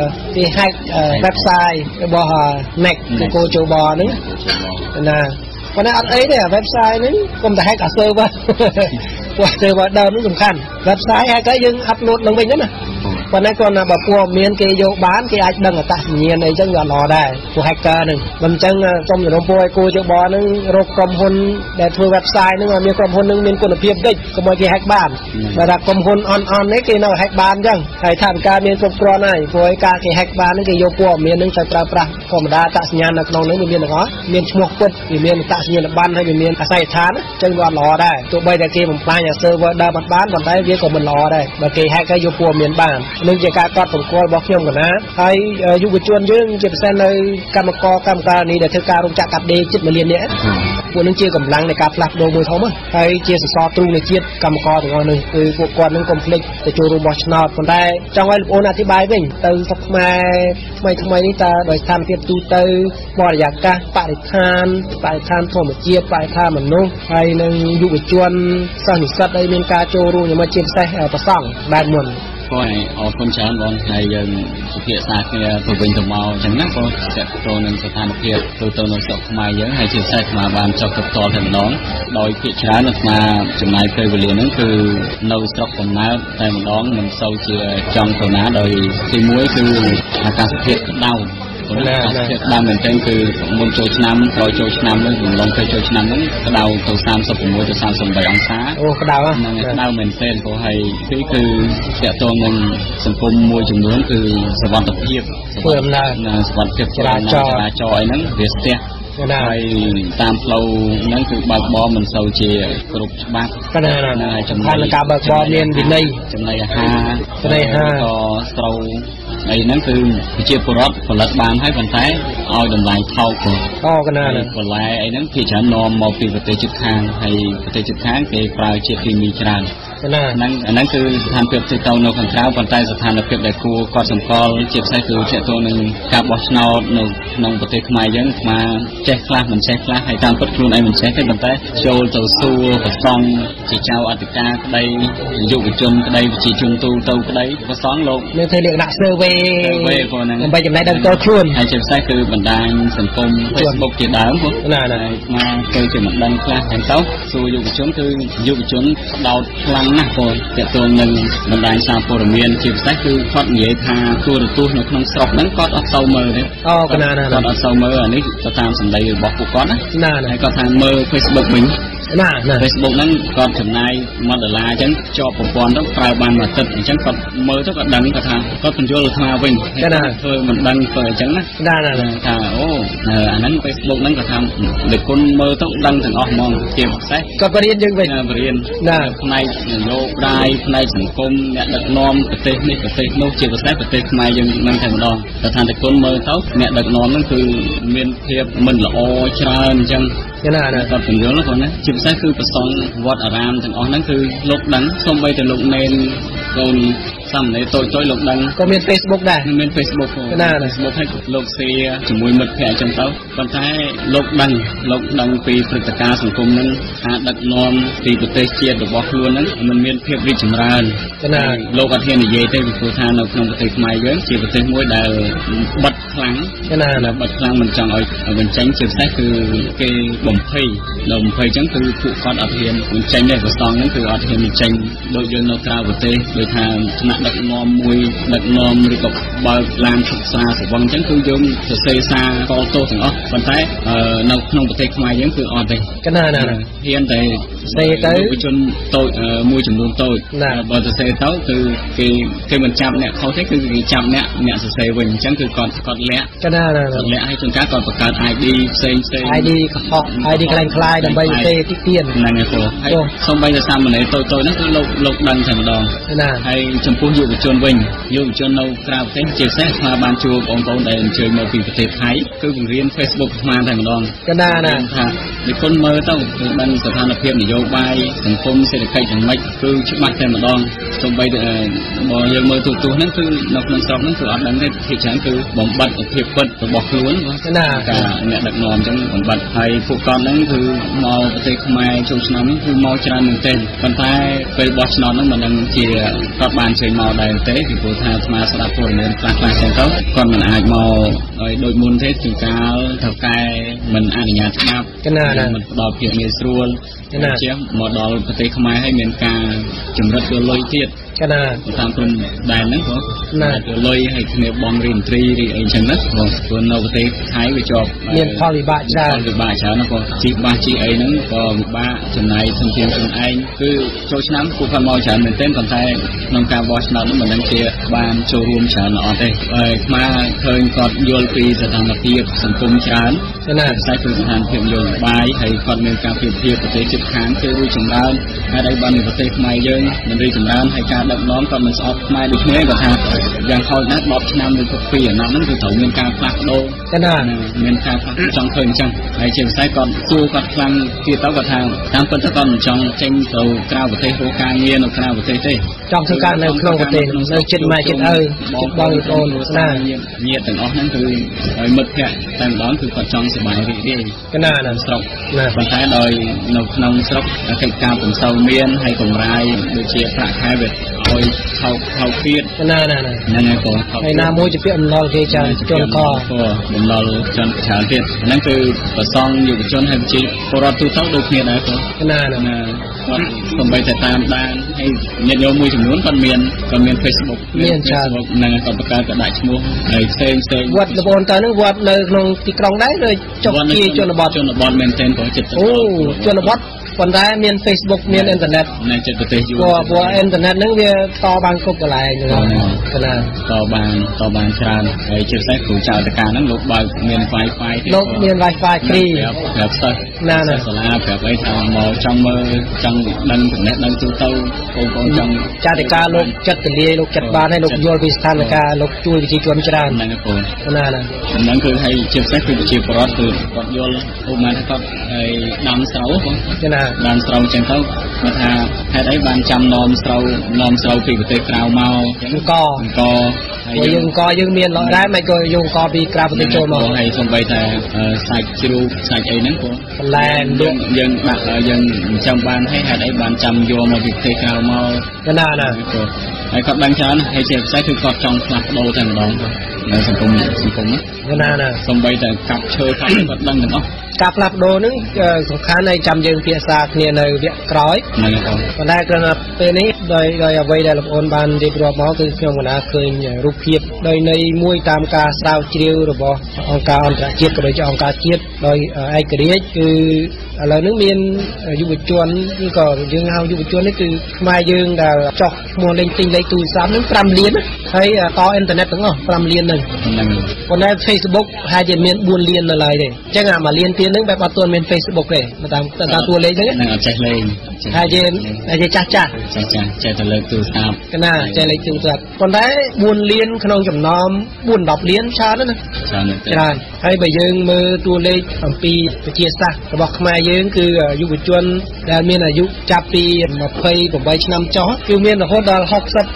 hack website របស់ NEC កោជបហ្នឹងណាប៉ុន្តែអត់អីទេ website ហ្នឹងកុំតែ hack server ព្រោះ server ដើមហ្នឹងសំខាន់ website hack ហើយយើង upload ឡើងវិញណាប៉ុន្តែគាត់ណាបើពួកមានគេយកបានគេអាចដឹងអត្តសញ្ញាណអីចឹងក៏ល្អដែរពួក hacker ហ្នឹងមិនអញ្ចឹងសូមជំនុំពួកឲ្យគូជបហ្នឹងរកក្រុមហ៊ុនដែលធ្វើ website ហ្នឹងឲ្យមានក្រុមហ៊ុនហ្នឹងមានគុណភាពតិចកុំឲ្យគេ hack បានបើថាក្រុមហ៊ុន on នេះគេនៅ hack បានអញ្ចឹងហើយថាវិការមានគ្រប់គ្រាន់ហើយព្រោះឲ្យការគេ hack បានហ្នឹងគេយកពួកមានហ្នឹងទៅប្រើប្រាស់ធម្មតាអត្តសញ្ញាណនៅក្នុងហ្នឹងវាមានទាំងអស់មានឈ្មោះពិតវាមានអត្តសញ្ញាណប័ណ្ណហើយវាមានអាសយដ្ឋានអញ្ចឹងវាអត់ល្អដែរទោះបីតែគេបំផ្លាញ server ដើមអត់បានប៉ុន្តែវាក៏មិនល្អដែរបើគេ hack ហើយយកពួកមានបាននឹងជាការកត់សម្គាល់របស់ខ្ញុំកណាហើយយុវជនយើងជាពិសេសនៅកម្មការនេះដែលធ្វើការរោងចក្រកាត់ដេរជិត1លាននាក់ពួកនឹងជាកម្លាំងនៃការផ្លាស់ប្ដូរមួយធំហើយជាសសរទ្រូងនៃជាតិកម្មករទាំងអស់នេះគឺពួកគាត់នឹងកុំភ្លេចទៅចូលរួមបោះឆ្នោតប៉ុន្តែចង់ឲ្យលោកអូនអធិប្បាយវិញទៅស្រុកខ្មែរថ្មីនេះតើដោយស្ថានភាពទូទៅបរិយាកាសបរិស្ថានធម្មជាតិបរិស្ថានមនុស្សហើយនឹងយុវជនសិស្សនិស្សិតឲ្យមានការចូលរួមជាមួយជាពិសេសប្រសង់បែបមុនគាត់អរគុណច្រើនបងហើយយើងពិភាក្សាគ្នាទៅវិញទៅមកអញ្ចឹងណាក៏ចាក់ចូលនឹងស្ថានភាពទៅនៅស្រុកខ្មែរយើងហើយជាពិសេសខ្មែរបានចុះទៅផ្ទាល់តែម្ដងដោយភាគច្រើនខ្មែរចំណាយពេលវេលាហ្នឹងគឺនៅស្រុកកំណើតតែម្ដងមិនសូវជាចង់ទៅណាដោយទីមួយគឺអាកាសធាតុក្តៅคนบ้านเหมือนกันคือมุนโจชน้ำรอยโจชน้ำนั่นลงเคยโจชน้ำนั้นกระดาวตัว30 ตัว30 องศาโอ้กระดาวอ่ะกระดาวเหมือนเส้นเขาให้คือเสียตัวเงินสังคมมวยจำนวนคือสวัสดิภาพเพิ่มได้สวัสดิภาพจราจรนั้นเวียดเสียไปตามเรานั่นคือบางบอมันเซาเจียกรุบบ้างก็ได้นะจำนวนการบางบอเรียนวินัยจำนวน5ก็เราไอ้นั่นคือเจียปรดผลัดบานให้คนไทยเอาดำลายเท่ากันก็น่าเลยผลัดไอ้นั่นคือฉันนอมมอปีประเทศจุดค้างให้ประเทศจุดค้างเกี่ยวกับเจียที่มีจานนั่นคือทำเปรียบเทียบเตาโนขันเท้าคนไทยสถานเปรียบได้กูกอดสมกอลเจียบใส่คือเจียตัวหนึ่งกับบอสโนนประเทศขมายยังมาเช็คลาเหมือนเช็คลาให้ตามกฎครูไอ้เหมือนเช็คให้คนไทยโชว์ตัวสู้กับซองจีเจ้าอัติกาได้ยุกจนได้จีจุนตูเตาได้ก็ซ้อนลงไม่เคยเรียกนักเซอร์เวย์คนนั้นไปจำได้ดังตัวชุนไอ้เจ็บไส้คือบรรดาสังคมเฟซบุ๊กจีดาวพวกนั่นมาเคยเจอมันดังคลาแห่งเต้าสู้ยุกจนคือยุกจนดาวพลังนะคนแต่ตัวหนึ่งบรรดาชาวโปรเมียนเจ็บไส้คือคอดเหนียทาตัวในขนมสอบนั้นคอดอัดเซาเมอร์เนี่ยก็น่าคอดอัดเซาเมอร์อันนี้ก็ตามสัญญาบอกกูก้อนนะให้ก็ทางเมอร์เฟซบุ๊กmìnhเฟซบุ๊กนั้นก็จำนายมาเดลาจังจอปปอนต้องปลายบานมาติดจังก็เมื่อต้องก็ดังก็ทางก็เป็นโยลทาวิ่งเคยมันดังเคยจังนะค่ะโอ้อันนั้นเฟซบุ๊กนั้นก็ทำเด็กคนเมื่อต้องดังถึงออกมองเก็บใส่ก็เรียนยังไปเรียนในโลกได้ในสังคมเนี่ยดักนอมประเทศนี้ประเทศโน้นเจ็บใส่ประเทศมายังนั่งแข่งดองแต่ทางเด็กคนเมื่อเขาเนี่ยดักนอมนั่นคือเมียนเทียบมันละโอชราจังก็เป็นเยอะแล้วคนนะจิบใส่คือประสงวัดอารามทั้งอ๋อนั่นคือลกดังส่งไปแต่ลกเมนโดนซ้ำในตัวลกดังก็มีเฟซบุ๊กได้มีเฟซบุ๊กให้ลกเสียจมูกมัดแผลจังเต้าคนไทยลกดังปีปฏิการสังคมนั้นดักนอมปีประเทศเชียร์ดอกบอกล้วนนั้นมันมีเพียบริจำรานโลกอาเทียนใหญ่ได้วิภูธานเอาขนมประเทศใหม่เยอะเชียร์ประเทศมวยได้บัดครั้งบัดครั้งมันจังเอาเป็นจังจิบใส่คือเกบ่มเพยจังคือผู้กอดอาเทียนมันจังได้ประสองนั้นคืออาเทียนมันจังโดยโนตราประเทศโดยทางชนะดักนอมมวยดักนอมหรือกับบาลานศึกษาสวังจังคือยมเซซาโตโตถึงอ๋อคนไทยในขนมประเทศใหม่ยังคืออ่อนเลยก็น่าเพียงแต่เซเต้จนโตมวยจำนวนโตบอลเซเต้คือมันจับเนี่ยเขาใช้คือจับเนี่ยเซวิ่งจังคือกอดเละก็น่าเละให้จนการก่อนประกาศID เซไอดีขอกไอดีคลายดับใบเตะที่เตียนนั่นไงโฟให้ส่งใบจะซ้ำมาไหนโตนั่นคือลกดังฉันดองให้จำพวกอยู่กับจนวิ่งอยู่จนเรากราบเต้นเจ็บแซ่มาบานจูบองโตได้เชิญมาปีประเทศไทยคือเรียน Facebook มาแต่ดองก็น่าค่ะในคนเมื่อต้องดันสถานเพียบนโยบายสังคมเศรษฐกิจอย่างไรคือชุดมาแต่ดองส่งใบบ่ยังเมื่อตัวนั่นคือนกนังสอบนั่นคืออันนั้นได้ที่ฉันคือบ่มบัดเพียบเปิดบอกล้วนก็น่าเนี่ยดักนอนจังบ่มบัดไทยผู้กองนั้นคือมอประเทศขมายช่วงนั้นคือมอจราหนึ่งเต็มคนไทยไปบอชนอนนั้นมันดังเจียก็บานเชยมอได้เต้ที่ผู้ทางมาสลับคนเดินกลางเส้นเขาก่อนมันอาจมอโดยมูลเทศถึงการถักกายมันอนุญาตนับก็น่ามันดอกเพียงในส่วนเชื่อมอดอลประเทศขมายให้เมียนกาจุ่มรัดตัวลอยเทียดก็น่าตามคนได้นั้นก็น่าตัวลอยให้เนียบอมรินทรีไอ้ฉันนั้นก็ส่วนเราประเทศไทยไปจบเมียนพอลิบาชานะก็จีบาจีไอ้นั้นก็บ้าจำนายทันทีทันไอ้คือโชว์น้ำกูพามอฉันเหมือนเต้นคนไทยน้องการบอชนั้นเหมือนดังเชียบานโชว์รวมฉันออกไปมาเคยกอดโยนปีสถานเพียบสังคมฉันก็น่าใช้คือสถานเพียบโยนใบให้กอดเมืองการเพียบประเทศจุดค้างคือรู้จังร้านให้ได้บ้านในประเทศใหม่เยอะมันรู้จังร้านให้การดับน้องก็มันสอบมาดูเนื้อกับทางอย่างเขานัดบอบน้ำในทุกปีนั่นคือเถาเมืองการพลักโดก็น่าเมืองการพลักจังเคยจังให้เชียงใช้ก่อนสู้กับพลังที่เต้ากับทางตามเป็นตะกอนจังเจงโตกล้าวประเทศโฮกาเงียนกล้าวประเทศได้จังสุการในคลองประเทศในจิตมาจิตจิตบอลโตนน่าเงียบแต่ออกนั่นคือมึกแค่แต่ร้อนคือก่อนจังสบายดีก็น่าสตรอกคนไทยโดยนกนองสตรอกกิจการผมเซาเมียนให้กลุ่มรายโดยเชียร์พระแค่แบบឲ្យថោកទៀតណាហ្នឹងហើយកូនហើយណាមួយជាពាក្យអំណរគេច្រើនជនកបំណុលច្រើនទៀតហ្នឹងគឺប្រសងយុវជនហើយជាពលរដ្ឋទូទៅដូចគ្នាដែរកូនណាគាត់សំបីតែតាមដានហើយញាតិញោមមួយចំនួនគាត់មាន Facebook មានច្រើនហ្នឹងគាត់បង្កើតក៏ដាក់ឈ្មោះហើយផ្សេងវត្តបងប្អូនតើនឹងវត្តនៅក្នុងទីក្រុងដែរឬចុះជាជនបទមែនទែនក៏ចិត្តអូជនបទប៉ុន្តែមាន Facebook មានអ៊ីនធឺណិតនៅចិត្តប្រទេសយូរព្រោះអ៊ីនធឺណិតហ្នឹងវាតបានគ្រប់កន្លែងណាតបានច្រើនហើយជាពិសេសគ្រូចៅតកាហ្នឹងលោកបើកមាន Wi-Fi លោកមាន Wi-Fi free ប្រាប់សិស្សណាសាលាប្រាប់អីថាមកចង់មើលចង់ដឹងចំណេះដឹងទូទៅកូនចង់ចៅតកាលោកចិត្តទលាយលោកចិត្តបានហើយលោកយល់ពីស្ថានភាពលោកជួយវិជាជនច្រើនហ្នឹងកូនណាហ្នឹងគឺហើយជាពិសេសគឺជាប្រវត្តិគឺគាត់យល់ឧបមាថាគាត់ហើយដាំស្រូវបងណាដាំស្រូវចឹងទៅគាត់ថាហេតុអីបានចាំនាំស្រូវពីប្រទេសក្រៅមកអង្គហើយយើងមានឡោដែរមិនក៏យកអង្គពីក្រៅប្រទេសចូលមកហើយសំបីតែសាច់ជ្រូកសាច់អីហ្នឹងក៏បន្លែយើងដាក់យើងចាំបានហេតុអីបានចាំយកមកពីប្រទេសក្រៅមកណាហើយគាត់ដឹងច្រើនហើយជាពិសេសគឺគាត់ចង់ផ្លាស់ប្ដូរតែម្ដងនៅសង្គមណាសំបីតែកាប់ឈើកាប់គាត់ដឹងទាំងអស់ការផ្លាស់ប្ដូរហ្នឹងសំខាន់ហើយចាំយើងភាសាគ្នានៅវគ្គក្រោយហ្នឹងហើយប៉ុន្តែគ្រាន់តែពេលនេះដោយអ្វីដែលលោកអូនបានរៀបរាប់មកគឺខ្ញុំកណាឃើញរូបភាពដោយនៃមួយតាមការស្រាវជ្រាវរបស់អង្គការអន្តរជាតិក៏ដូចជាអង្គការជាតិដោយឯករាជ្យគឺឥឡូវនេះមានយុវជនឬក៏យើងហៅយុវជននេះគឺខ្មែរយើងដែលចោះឈ្មោះលេងទិញលេខទូរស័ព្ទហ្នឹង5លានហើយតអ៊ីនធឺណិតទាំងអស់5លានហ្នឹងប៉ុន្តែ Facebook ហាក់ជាមាន4លាននៅឡើយទេអញ្ចឹងអា1លានទៀតហ្នឹងបែបអត់ទាន់មាន Facebook ទេតាមតួលេខហ្នឹងអត់ចេះលេងហាក់ជាចាស់ចេះតែលើកទូរស័ព្ទណាចេះលេខទូរស័ព្ទប៉ុន្តែ4លានក្នុងចំណោម4-10លានច្រើនណាច្រើនហើយបើយើងមើលតួលេខអំពីវិទ្យាសាស្ត្ររបស់ខ្មែរយើងគឺយុវជនដែលមានអាយុចាប់ពី28ឆ្នាំចុះគឺមានរហូតដល់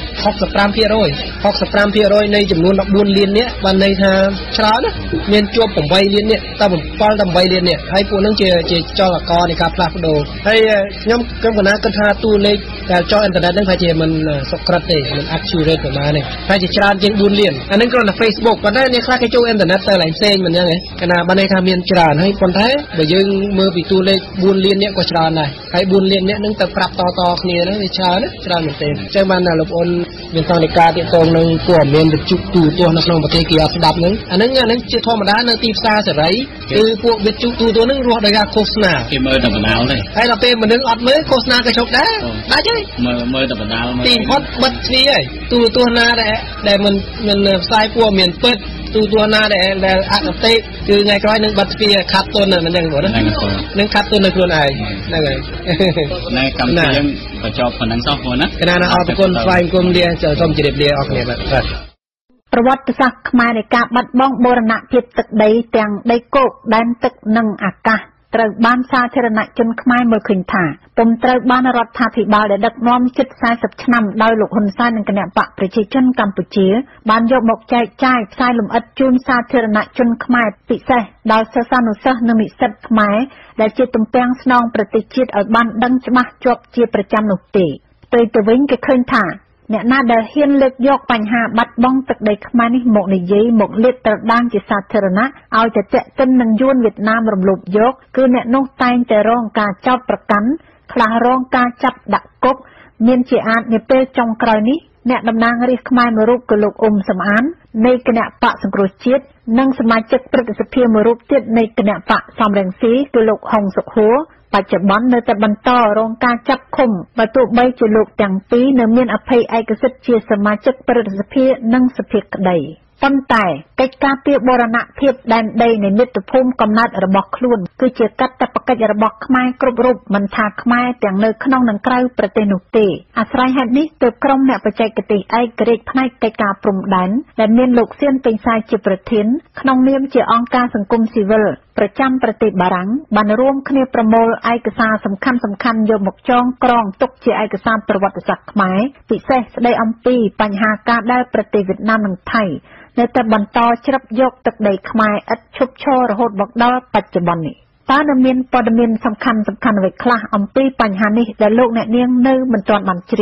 65% នៃចំនួន14លាននេះបានន័យថាច្រើនណាមានជាប់8លាននេះតែ7ដល់8លាននេះហើយពួកនឹងជាចលករនៃការផ្លាស់ប្ដូរហើយខ្ញុំគណៈគិតថាតួលេខដែលចុះអ៊ីនធឺណិតហ្នឹងប្រហែលជាមិនសុក្រិតទេមិន accurate ប្រហែលទេប្រហែលជាច្រើនជាង4លានអានេះគ្រាន់តែ Facebook ប៉ុន្តែអ្នកខ្លះគេចូលអ៊ីនធឺណិតទៅកន្លែងផ្សេងមិនអញ្ចឹងទេគណៈបានន័យថាមានច្រើនហើយប៉ុន្តែបើយើងមើលពីតួលេខ4លាននេះក៏ច្រើនដែរហើយ4លាននេះនឹងទៅប្រាប់តគ្នាហ្នឹងវាច្រើនមែនទេអញ្ចឹងបានលោកអូនមានសង្កេតការទាក់ទងនឹងព័ត៌មានវិទ្យុទូរទស្សន៍នៅក្នុងប្រទេសគេអត់ស្ដាប់ហ្នឹងអាហ្នឹងជាធម្មតានៅទីផ្សារសេរីគឺពួកវិទ្យុទូរទស្សន៍ហ្នឹងរស់ដោយការឃោសនាគេមើលតែបណ្ដាលទេហើយដល់ពេលមនុស្សអត់មើលឃោសនាក៏ជប់ដែរដាច់ហើយមើលតែបណ្ដាលទីផុតបិទទ្វារហើយទូរទស្សន៍ណាដែលមិនផ្សាយព័ត៌មានពិតទូរទស្សន៍ណាដែលអកតេគឺថ្ងៃក្រោយនឹងបិទទ្វារខាត់ទុនហ្នឹងបងណានឹងខាត់ទុននៅខ្លួនឯងហ្នឹងហើយណែកម្មវិធីយើងបញ្ចប់ប៉ុណ្ណឹងសោះបងណាគណៈអរគុណស្វែងគុំលាសូមជម្រាបលាអរគ្នាបាទប្រវត្តិសាស្ត្រខ្មែរនៃការបាត់បង់បូរណភាពទឹកដីទាំងដីគោកដែនទឹកនិងអាកាសត្រូវបានសាធារណជនខ្មែរមើលឃើញថាពុំត្រូវបានរដ្ឋាភិបាលដែលដឹកនាំជិត40ឆ្នាំដោយលោកហ៊ុនសែននិងគណបក្សប្រជាជនកម្ពុជាបានយកមកចែកចាយផ្សាយលម្អិតជូនសាធារណជនខ្មែរពិសេសដល់សិស្សានុសិស្សនិងនិស្សិតខ្មែរដែលជាទំពាំងស្នងប្រទេសជាតិឲ្យបានដឹងច្បាស់ជាប់ជាប្រចាំនោះទេផ្ទុយទៅវិញគេឃើញថាអ្នកណាដែលហ៊ានលើកយកបញ្ហាបាត់បង់ទឹកដីខ្មែរនេះមកនិយាយមកលាតត្រដាងជាសាធារណៈឲ្យតែទាក់ទិននឹងយួនវៀតណាមរំលោភយកគឺអ្នកនោះតែងតែរងការចោទប្រកាន់ខ្លះរងការចាប់ដាក់គុកមានជាអាចនាពេលចុងក្រោយនេះអ្នកតំណាងរាស្ត្រខ្មែរមួយរូបគឺលោកអ៊ុំសំអាននៃគណៈបកសង្គ្រោះជាតិនិងសមាជិកព្រឹទ្ធសភាមួយរូបទៀតនៃគណៈបកសំរងស៊ីគឺលោកហុងសុខួរបច្ចុប្បន្ននៅតែបន្តរងការចាប់ឃុំបើទោះបីជាលោកទាំងពីរនៅមានអភ័យឯកសិទ្ធិជាសមាជិកព្រឹទ្ធសភានិងសភាក្តីប៉ុន្តែកិច្ចការពារបូរណភាពដែនដីនៃមាតុភូមិកំណើតរបស់ខ្លួនគឺជាកាតព្វកិច្ចរបស់ខ្មែរគ្រប់រូបមិនថាខ្មែរទាំងនៅក្នុងនិងក្រៅប្រទេសនោះទេអាស្រ័យហេតុនេះទើបក្រុមអ្នកបច្ចេកទេសឯករាជ្យផ្នែកកិច្ចការព្រំដែនដែលមានលោកសៀនពេញសាយជាប្រធានក្នុងនាមជាអង្គការសង្គមស៊ីវិលប្រចាំប្រទេសបារាំងបានរួមគ្នាប្រមូលឯកសារសំខាន់យកមកចងក្រងទុកជាឯកសារប្រវត្តិសាស្ត្រខ្មែរពិសេសស្ដីអំពីបញ្ហាការដែលប្រទេសវៀតណាមនិងថៃនៅតែបន្តជ្រាបយកទឹកដីខ្មែរឥតឈប់ឈររហូតមកដល់បច្ចុប្បន្ននេះតើនៅមានព័ត៌មានសំខាន់អ្វីខ្លះអំពីបញ្ហានេះដែលលោកអ្នកនាងនៅមិនទាន់បានជ្រាប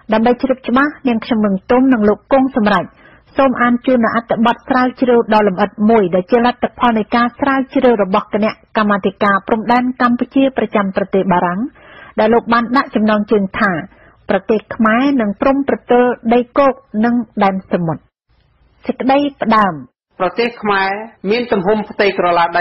ដើម្បីជ្រាបច្បាស់នាងខ្ញុំនឹងទុំនឹងលោកគង់សម្រាប់សូមអានជូននៅអត្ថបទស្រាវជ្រាវដ៏លម្អិតមួយដែលជាលទ្ធផលនៃការស្រាវជ្រាវរបស់គណៈកម្មាធិការព្រំដែនកម្ពុជាប្រចាំប្រទេសបារាំងដែលលោកបានដាក់ចំណងជើងថាប្រទេសខ្មែរនិងព្រំប្រទល់ដីគោកនិងដែនសមុទ្រសេចក្តីផ្ដើមប្រទេសខ្មែរមានទំហំផ្ទៃក្រឡាដី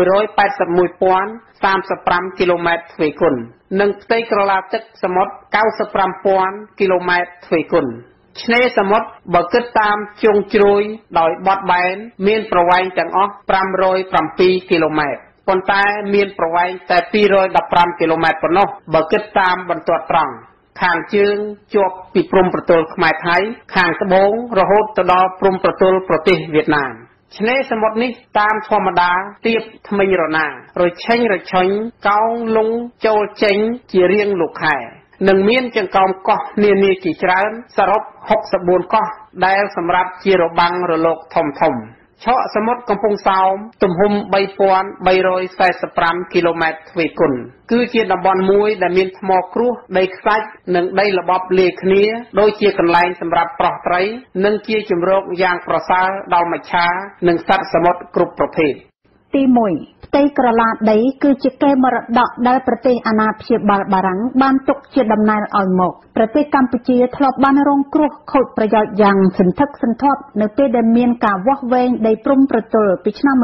181,035 គីឡូម៉ែត្រទ្វេគុណនិងផ្ទៃក្រឡាទឹកសមុទ្រ 95,000 គីឡូម៉ែត្រទ្វេគុណឆ្នេរសមុទ្របើគិតតាមជ្រុងជ្រោយដោយបត់បែនមានប្រវែងទាំងអស់ 507 គីឡូម៉ែត្រប៉ុន្តែមានប្រវែងតែ 215 គីឡូម៉ែត្រប៉ុណ្ណោះបើគិតតាមបន្ទាត់ត្រង់ខាងជើងជាប់ពីព្រំប្រទល់ខ្មែរថៃខាងត្បូងរហូតទៅដល់ព្រំប្រទល់ប្រទេសវៀតណាមឆ្នេរសមុទ្រនេះតាមធម្មតាទៀបថ្មិញរណារឆេញរឆុញកោងលងចូលចេញជារៀងលោកខែនិងមានចង្កោមកោះនានាជាច្រើនសរុប64កោះដែលសម្រាប់ជារបាំងរលកធំឆកសមុទ្រកំពង់សោមទំហំ 3,345 គីឡូម៉ែត្រទ្វេគុណគឺជាតំបន់មួយដែលមានថ្មគ្រួសដីខ្សាច់និងដីល្បប់លាយគ្នាដូចជាកន្លែងសម្រាប់ប្រោះត្រីនិងជាជម្រកយ៉ាងប្រសើរដល់មច្ឆានិងសត្វសមុទ្រគ្រប់ប្រភេទទី1ផ្ទៃក្រឡាដីគឺជាកេរមរតកដែលប្រទេសអាណាព្យាបាលបារាំងបានទុកជាដំណើរឲ្យមកប្រទេសកម្ពុជាធ្លាប់បានរងគ្រោះខូចប្រយោជន៍យ៉ាងសន្ធឹកសន្ធាប់នៅពេលដែលមានការវាស់វែងដីព្រំប្រទល់ពីឆ្នាំ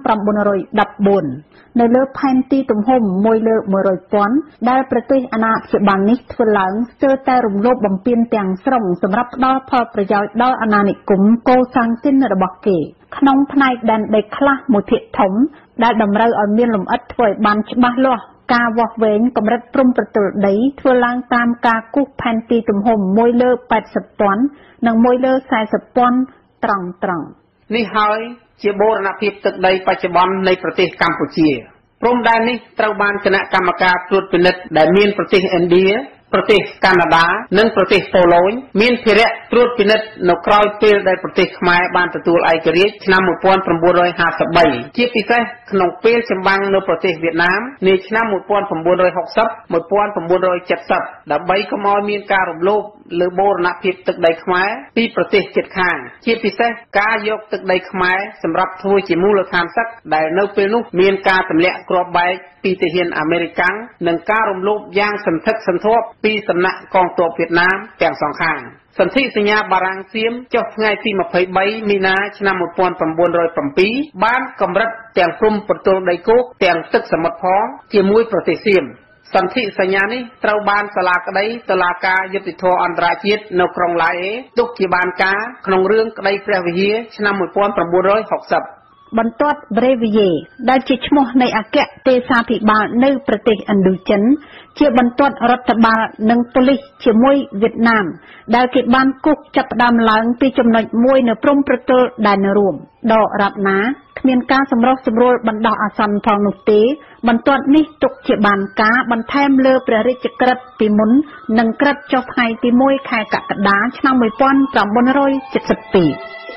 1914 នៅលើផែនទីទំហំ1 លើ 100,000 ដែលប្រទេសអាណាព្យាបាលនេះធ្វើឡើងស្ទើរតែរំលោភបំពានទាំងស្រុងសម្រាប់ផ្ដល់ផលប្រយោជន៍ដល់អាណានិគមកូសាំងស៊ីនរបស់គេក្នុងផ្នែកដែនដីខ្លះមួយភាគធំដែលតម្រូវឲ្យមានលម្អិតធ្វើឲ្យបានច្បាស់លាស់ការវាស់វែងកម្រិតព្រំប្រទល់ដីធ្វើឡើងតាមការគូសផែនទីទំហំ1 លើ 80,000 និង1 លើ 40,000 ត្រង់នេះហើយជាបូរណភាពទឹកដីបច្ចុប្បន្ននៃប្រទេសកម្ពុជាព្រំដែននេះត្រូវបានគណៈកម្មការត្រួតពិនិត្យដែលមានប្រទេសឥណ្ឌាប្រទេសកាណាដានិងប្រទេសប៉ូឡូញមានភារៈត្រួតពិនិត្យនៅក្រោយពេលដែលប្រទេសខ្មែរបានទទួលឯករាជ្យឆ្នាំ 1953 ជាពិសេសក្នុងពេលចម្បាំងនៅប្រទេសវៀតណាមនាឆ្នាំ 1960 1970 ដើម្បីកុំឲ្យមានការរំលោភលើបូរណភាពទឹកដីខ្មែរពីប្រទេសជិតខាងជាពិសេសការយកទឹកដីខ្មែរសម្រាប់ធ្វើជាមូលដ្ឋានសឹកដែលនៅពេលនោះមានការទម្លាក់គ្រាប់បែកពីទាហានអាមេរិកនិងការរំលោភយ៉ាងសន្ធឹកសន្ធាប់ពីសំណាក់កងទ័ពវៀតណាមទាំងសងខាងសន្ធិសញ្ញាបារាំងសៀមចុះថ្ងៃទី 23 មីនាឆ្នាំ 1907 បានកម្រិតទាំងព្រំប្រទល់ដីគោកទាំងទឹកសមុទ្រផងជាមួយប្រទេសសៀមសន្ធិសញ្ញានេះត្រូវបានសាលាក្តីតុលាការយុត្តិធម៌អន្តរជាតិនៅក្រុងឡាអេទុកជាបានការក្នុងរឿងក្តីព្រះវិហារឆ្នាំ 1960 បន្ទាត់ប្រេវីយេដែលជាឈ្មោះនៃអគ្គទេសាភិបាលនៅប្រទេសឥណ្ឌូចិនជាបន្ទាត់រដ្ឋបាលនិងប៉ូលីសជាមួយវៀតណាមដែលគេបានគូសចាប់ផ្ដើមឡើងពីចំណុចមួយនៅព្រំប្រទល់ដែនរួមដករាប់ណាគ្មានការសម្រុះសម្រួលបណ្ដោះអាសន្នផងនោះទេបន្ទាត់នេះទុកជាបានការបន្ថែមលើព្រះរាជក្រឹត្យពីមុននិងក្រឹត្យចុះថ្ងៃទី 1 ខែកក្កដាឆ្នាំ 1972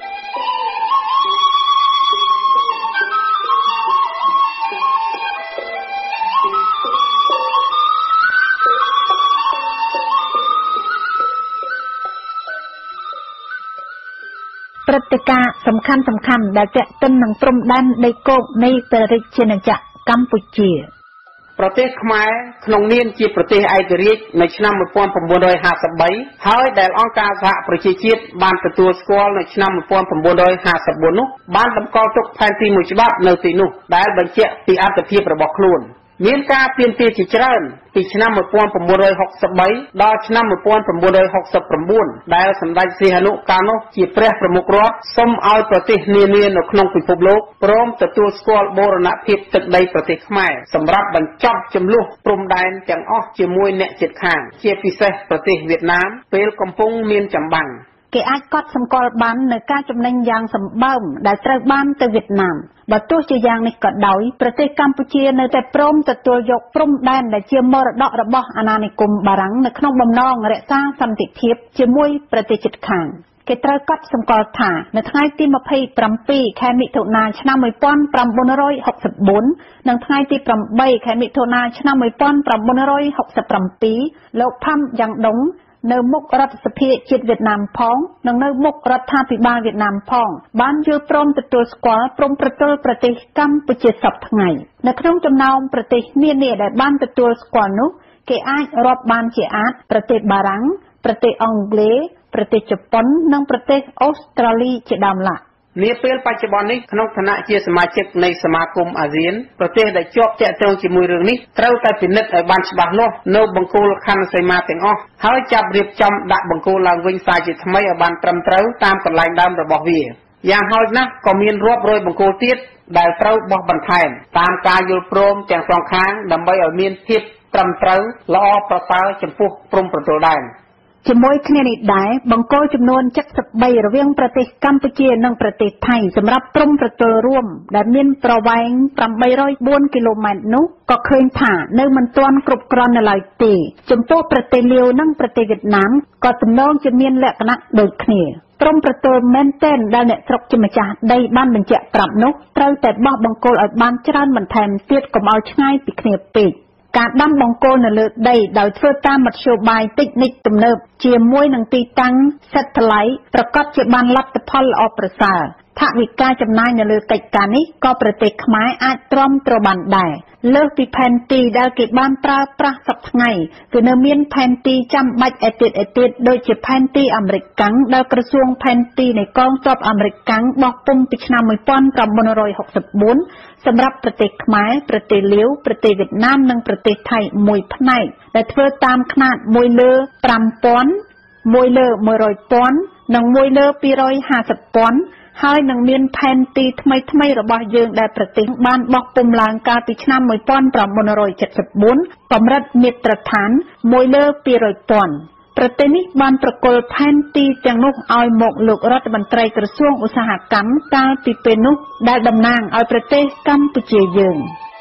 ព្រឹត្តិការណ៍សំខាន់ៗដែលទាក់ទិននឹងព្រំដែនដីគោកនៃព្រះរាជាណាចក្រកម្ពុជាប្រទេសខ្មែរក្នុងនាមជាប្រទេសឯករាជ្យនៅឆ្នាំ 1953 ហើយដែលអង្គការសហប្រជាជាតិបានទទួលស្គាល់នៅឆ្នាំ 1954 នោះបានតម្កល់ទុកផែនទីមួយច្បាប់នៅទីនោះដែលបញ្ជាក់ពីអត្ថប្រយោជន៍របស់ខ្លួនមានការទាមទារជាច្រើនពីឆ្នាំ 1963 ដល់ឆ្នាំ 1969 ដែលសម្ដេចសីហនុកាលនោះជាព្រះប្រមុខរដ្ឋសុំឲ្យប្រទេសនានានៅក្នុងពិភពលោកព្រមទទួលស្គាល់បូរណភាពទឹកដីប្រទេសខ្មែរសម្រាប់បញ្ចប់ជម្លោះព្រំដែនទាំងអស់ជាមួយអ្នកជិតខាងជាពិសេសប្រទេសវៀតណាមពេលកំពុងមានចម្បាំងគេអាចកត់សម្គាល់បាននៅការចំណេញយ៉ាងសម្បើមដែលត្រូវបានទៅវៀតណាមបើទោះជាយ៉ាងនេះក៏ដោយប្រទេសកម្ពុជានៅតែព្រមទទួលយកព្រំដែនដែលជាមរតករបស់អាណានិគមបារាំងនៅក្នុងបំណងរក្សាសន្តិភាពជាមួយប្រទេសជិតខាងគេត្រូវកត់សម្គាល់ថានៅថ្ងៃទី 27 ខែមិថុនាឆ្នាំ 1964 និងថ្ងៃទី 8 ខែមិថុនាឆ្នាំ 1967 លោកផាំយ៉ាងដុងនៅមុខរដ្ឋសភាជាតិវៀតណាមផងនិងនៅមុខរដ្ឋាភិបាលវៀតណាមផងបានយល់ព្រមទទួលស្គាល់ព្រមប្រទល់ប្រទេសកម្ពុជាសប្តាហ៍ថ្ងៃនៅក្នុងចំណោមប្រទេសនានាដែលបានទទួលស្គាល់នោះគេអាចរាប់បានជាអាចប្រទេសបារាំងប្រទេសអង់គ្លេសប្រទេសជប៉ុននិងប្រទេសអូស្ត្រាលីជាដើមឡើយនាពេលបច្ចុប្បន្ននេះក្នុងឋានៈជាសមាជិកនៃសមាគមអាស៊ានប្រទេសដែលជាប់ទាក់ទងជាមួយរឿងនេះត្រូវតែពិនិត្យឲ្យបានច្បាស់លាស់នៅបង្គោលខណ្ឌសីមាទាំងអស់ហើយចាប់រៀបចំដាក់បង្គោលឡើងវិញសាជាថ្មីឲ្យបានត្រឹមត្រូវតាមកន្លែងដើមរបស់វាយ៉ាងហោចណាស់ក៏មានរាប់រយបង្គោលទៀតដែលត្រូវបោះបន្ថែមតាមការយល់ព្រមទាំងសងខាងដើម្បីឲ្យមានភាពត្រឹមត្រូវល្អប្រសើរចំពោះព្រំប្រទល់ដែនជាមួយគ្នានេះដែរបង្គោលចំនួន73រវាងប្រទេសកម្ពុជានិងប្រទេសថៃសម្រាប់ព្រំប្រទល់រួមដែលមានប្រវែង804គីឡូម៉ែត្រនោះក៏ឃើញថានៅមិនទាន់គ្រប់គ្រាន់នៅឡើយទេចំពោះប្រទេសលាវនិងប្រទេសវៀតណាមក៏ទំនងជាមានលក្ខណៈដូចគ្នាព្រំប្រទល់មែនទែនដែលអ្នកស្រុកជាម្ចាស់ដីបានបញ្ជាក់ប្រាប់នោះត្រូវតែបោះបង្គោលឲ្យបានច្រើនបន្ថែមទៀតកុំឲ្យឆ្ងាយពីគ្នាពេកការដាំបង្គោលនៅលើដីដោយធ្វើតាមមធ្យោបាយតិចនិចទំនើបជាមួយនឹងទីតាំង Satellite ប្រកាសជាបានលទ្ធផលល្អប្រសើរថវិកាចំណាយនៅលើកិច្ចការនេះក៏ប្រទេសខ្មែរអាចទ្រាំទ្របានដែរលើសពីផែនទីដែលគេបានប្រើប្រាស់សប្តាហ៍ថ្ងៃគឺនៅមានផែនទីចាំបាច់ឯទៀតដូចជាផែនទីអាមេរិកកាំងដែលក្រសួងផែនទីនៃកងទ័ពអាមេរិកកាំងបោះពុម្ពពីឆ្នាំ1964សម្រាប់ប្រទេសខ្មែរប្រទេសលាវប្រទេសវៀតណាមនិងប្រទេសថៃមួយផ្នែកដែលធ្វើតាមຂ្នាត1លើ5000 1លើ100,000និង1លើ250,000ហើយនឹងមានផែនទីថ្មីរបស់យើងដែលប្រទេសបានបោះពុម្ពឡើងកាលពីឆ្នាំ1974កម្រិតមាត្រដ្ឋាន1លើ200,000ប្រទេសនេះបានប្រគល់ផែនទីទាំងនោះឲ្យមកលោករដ្ឋមន្ត្រីក្រសួងឧស្សាហកម្មកាលពីពេលនោះដែលតំណាងឲ្យប្រទេសកម្ពុជាយើង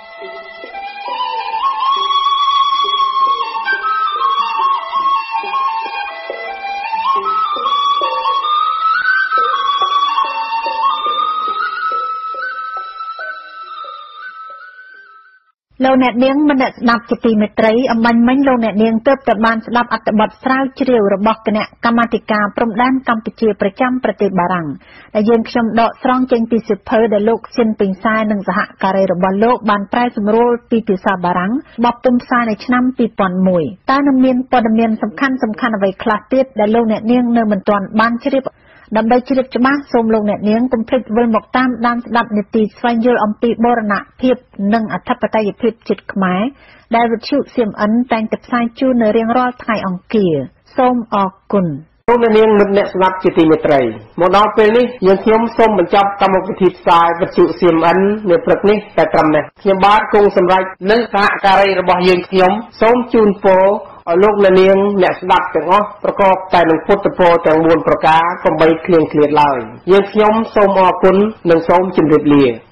លោកអ្នកនាងមិនស្ដាប់ជាទីមេត្រីអំបញ្ញមិញលោកអ្នកនាងទើបតែបានស្ដាប់អត្ថបទស្រាវជ្រាវរបស់គណៈកម្មាធិការព្រំដែនកម្ពុជាប្រចាំប្រទេសបារាំងដែលយើងខ្ញុំដកស្រង់ចេញពីសៀវភៅដែលលោកស៊ិនពេញសែនិងសហការីរបស់លោកបានប្រែសម្រួលពីភាសាបារាំងបោះពុម្ពផ្សាយនៅឆ្នាំ2001តើនឹងមានព័ត៌មានសំខាន់អ្វីខ្លះទៀតដែលលោកអ្នកនាងនៅមិនទាន់បានជ្រាបដើម្បីជ្រាបច្បាស់សូមលោកអ្នកនាងកុំភ្លេចវិលមកតាមដានស្ដាប់នីតិស្វែងយល់អំពីបូរណភាពនិងអធិបតេយ្យភាពជាតិខ្មែរដែលវិទ្យុ CMN តែងតែផ្សាយជូននៅរៀងរាល់ថ្ងៃអង្គារសូមអរគុណលោកអ្នកនាងមិត្តអ្នកស្ដាប់ជាទីមេត្រីមកដល់ពេលនេះយើងខ្ញុំសូមបញ្ចប់កម្មវិធីផ្សាយវិទ្យុ CMN នៅព្រឹកនេះតែត្រឹមនេះខ្ញុំបាទគង់សម្រាប់និងសហការីរបស់យើងខ្ញុំសូមជូនពរឲ្យលោកអ្នកនាងអ្នកស្ដាប់ទាំងអស់ប្រកបតែនឹងពុទ្ធពរទាំង4ប្រការកុំបីឃ្លៀងឃ្លាតឡើយយើងខ្ញុំសូមអរគុណនិងសូមជម្រាបលា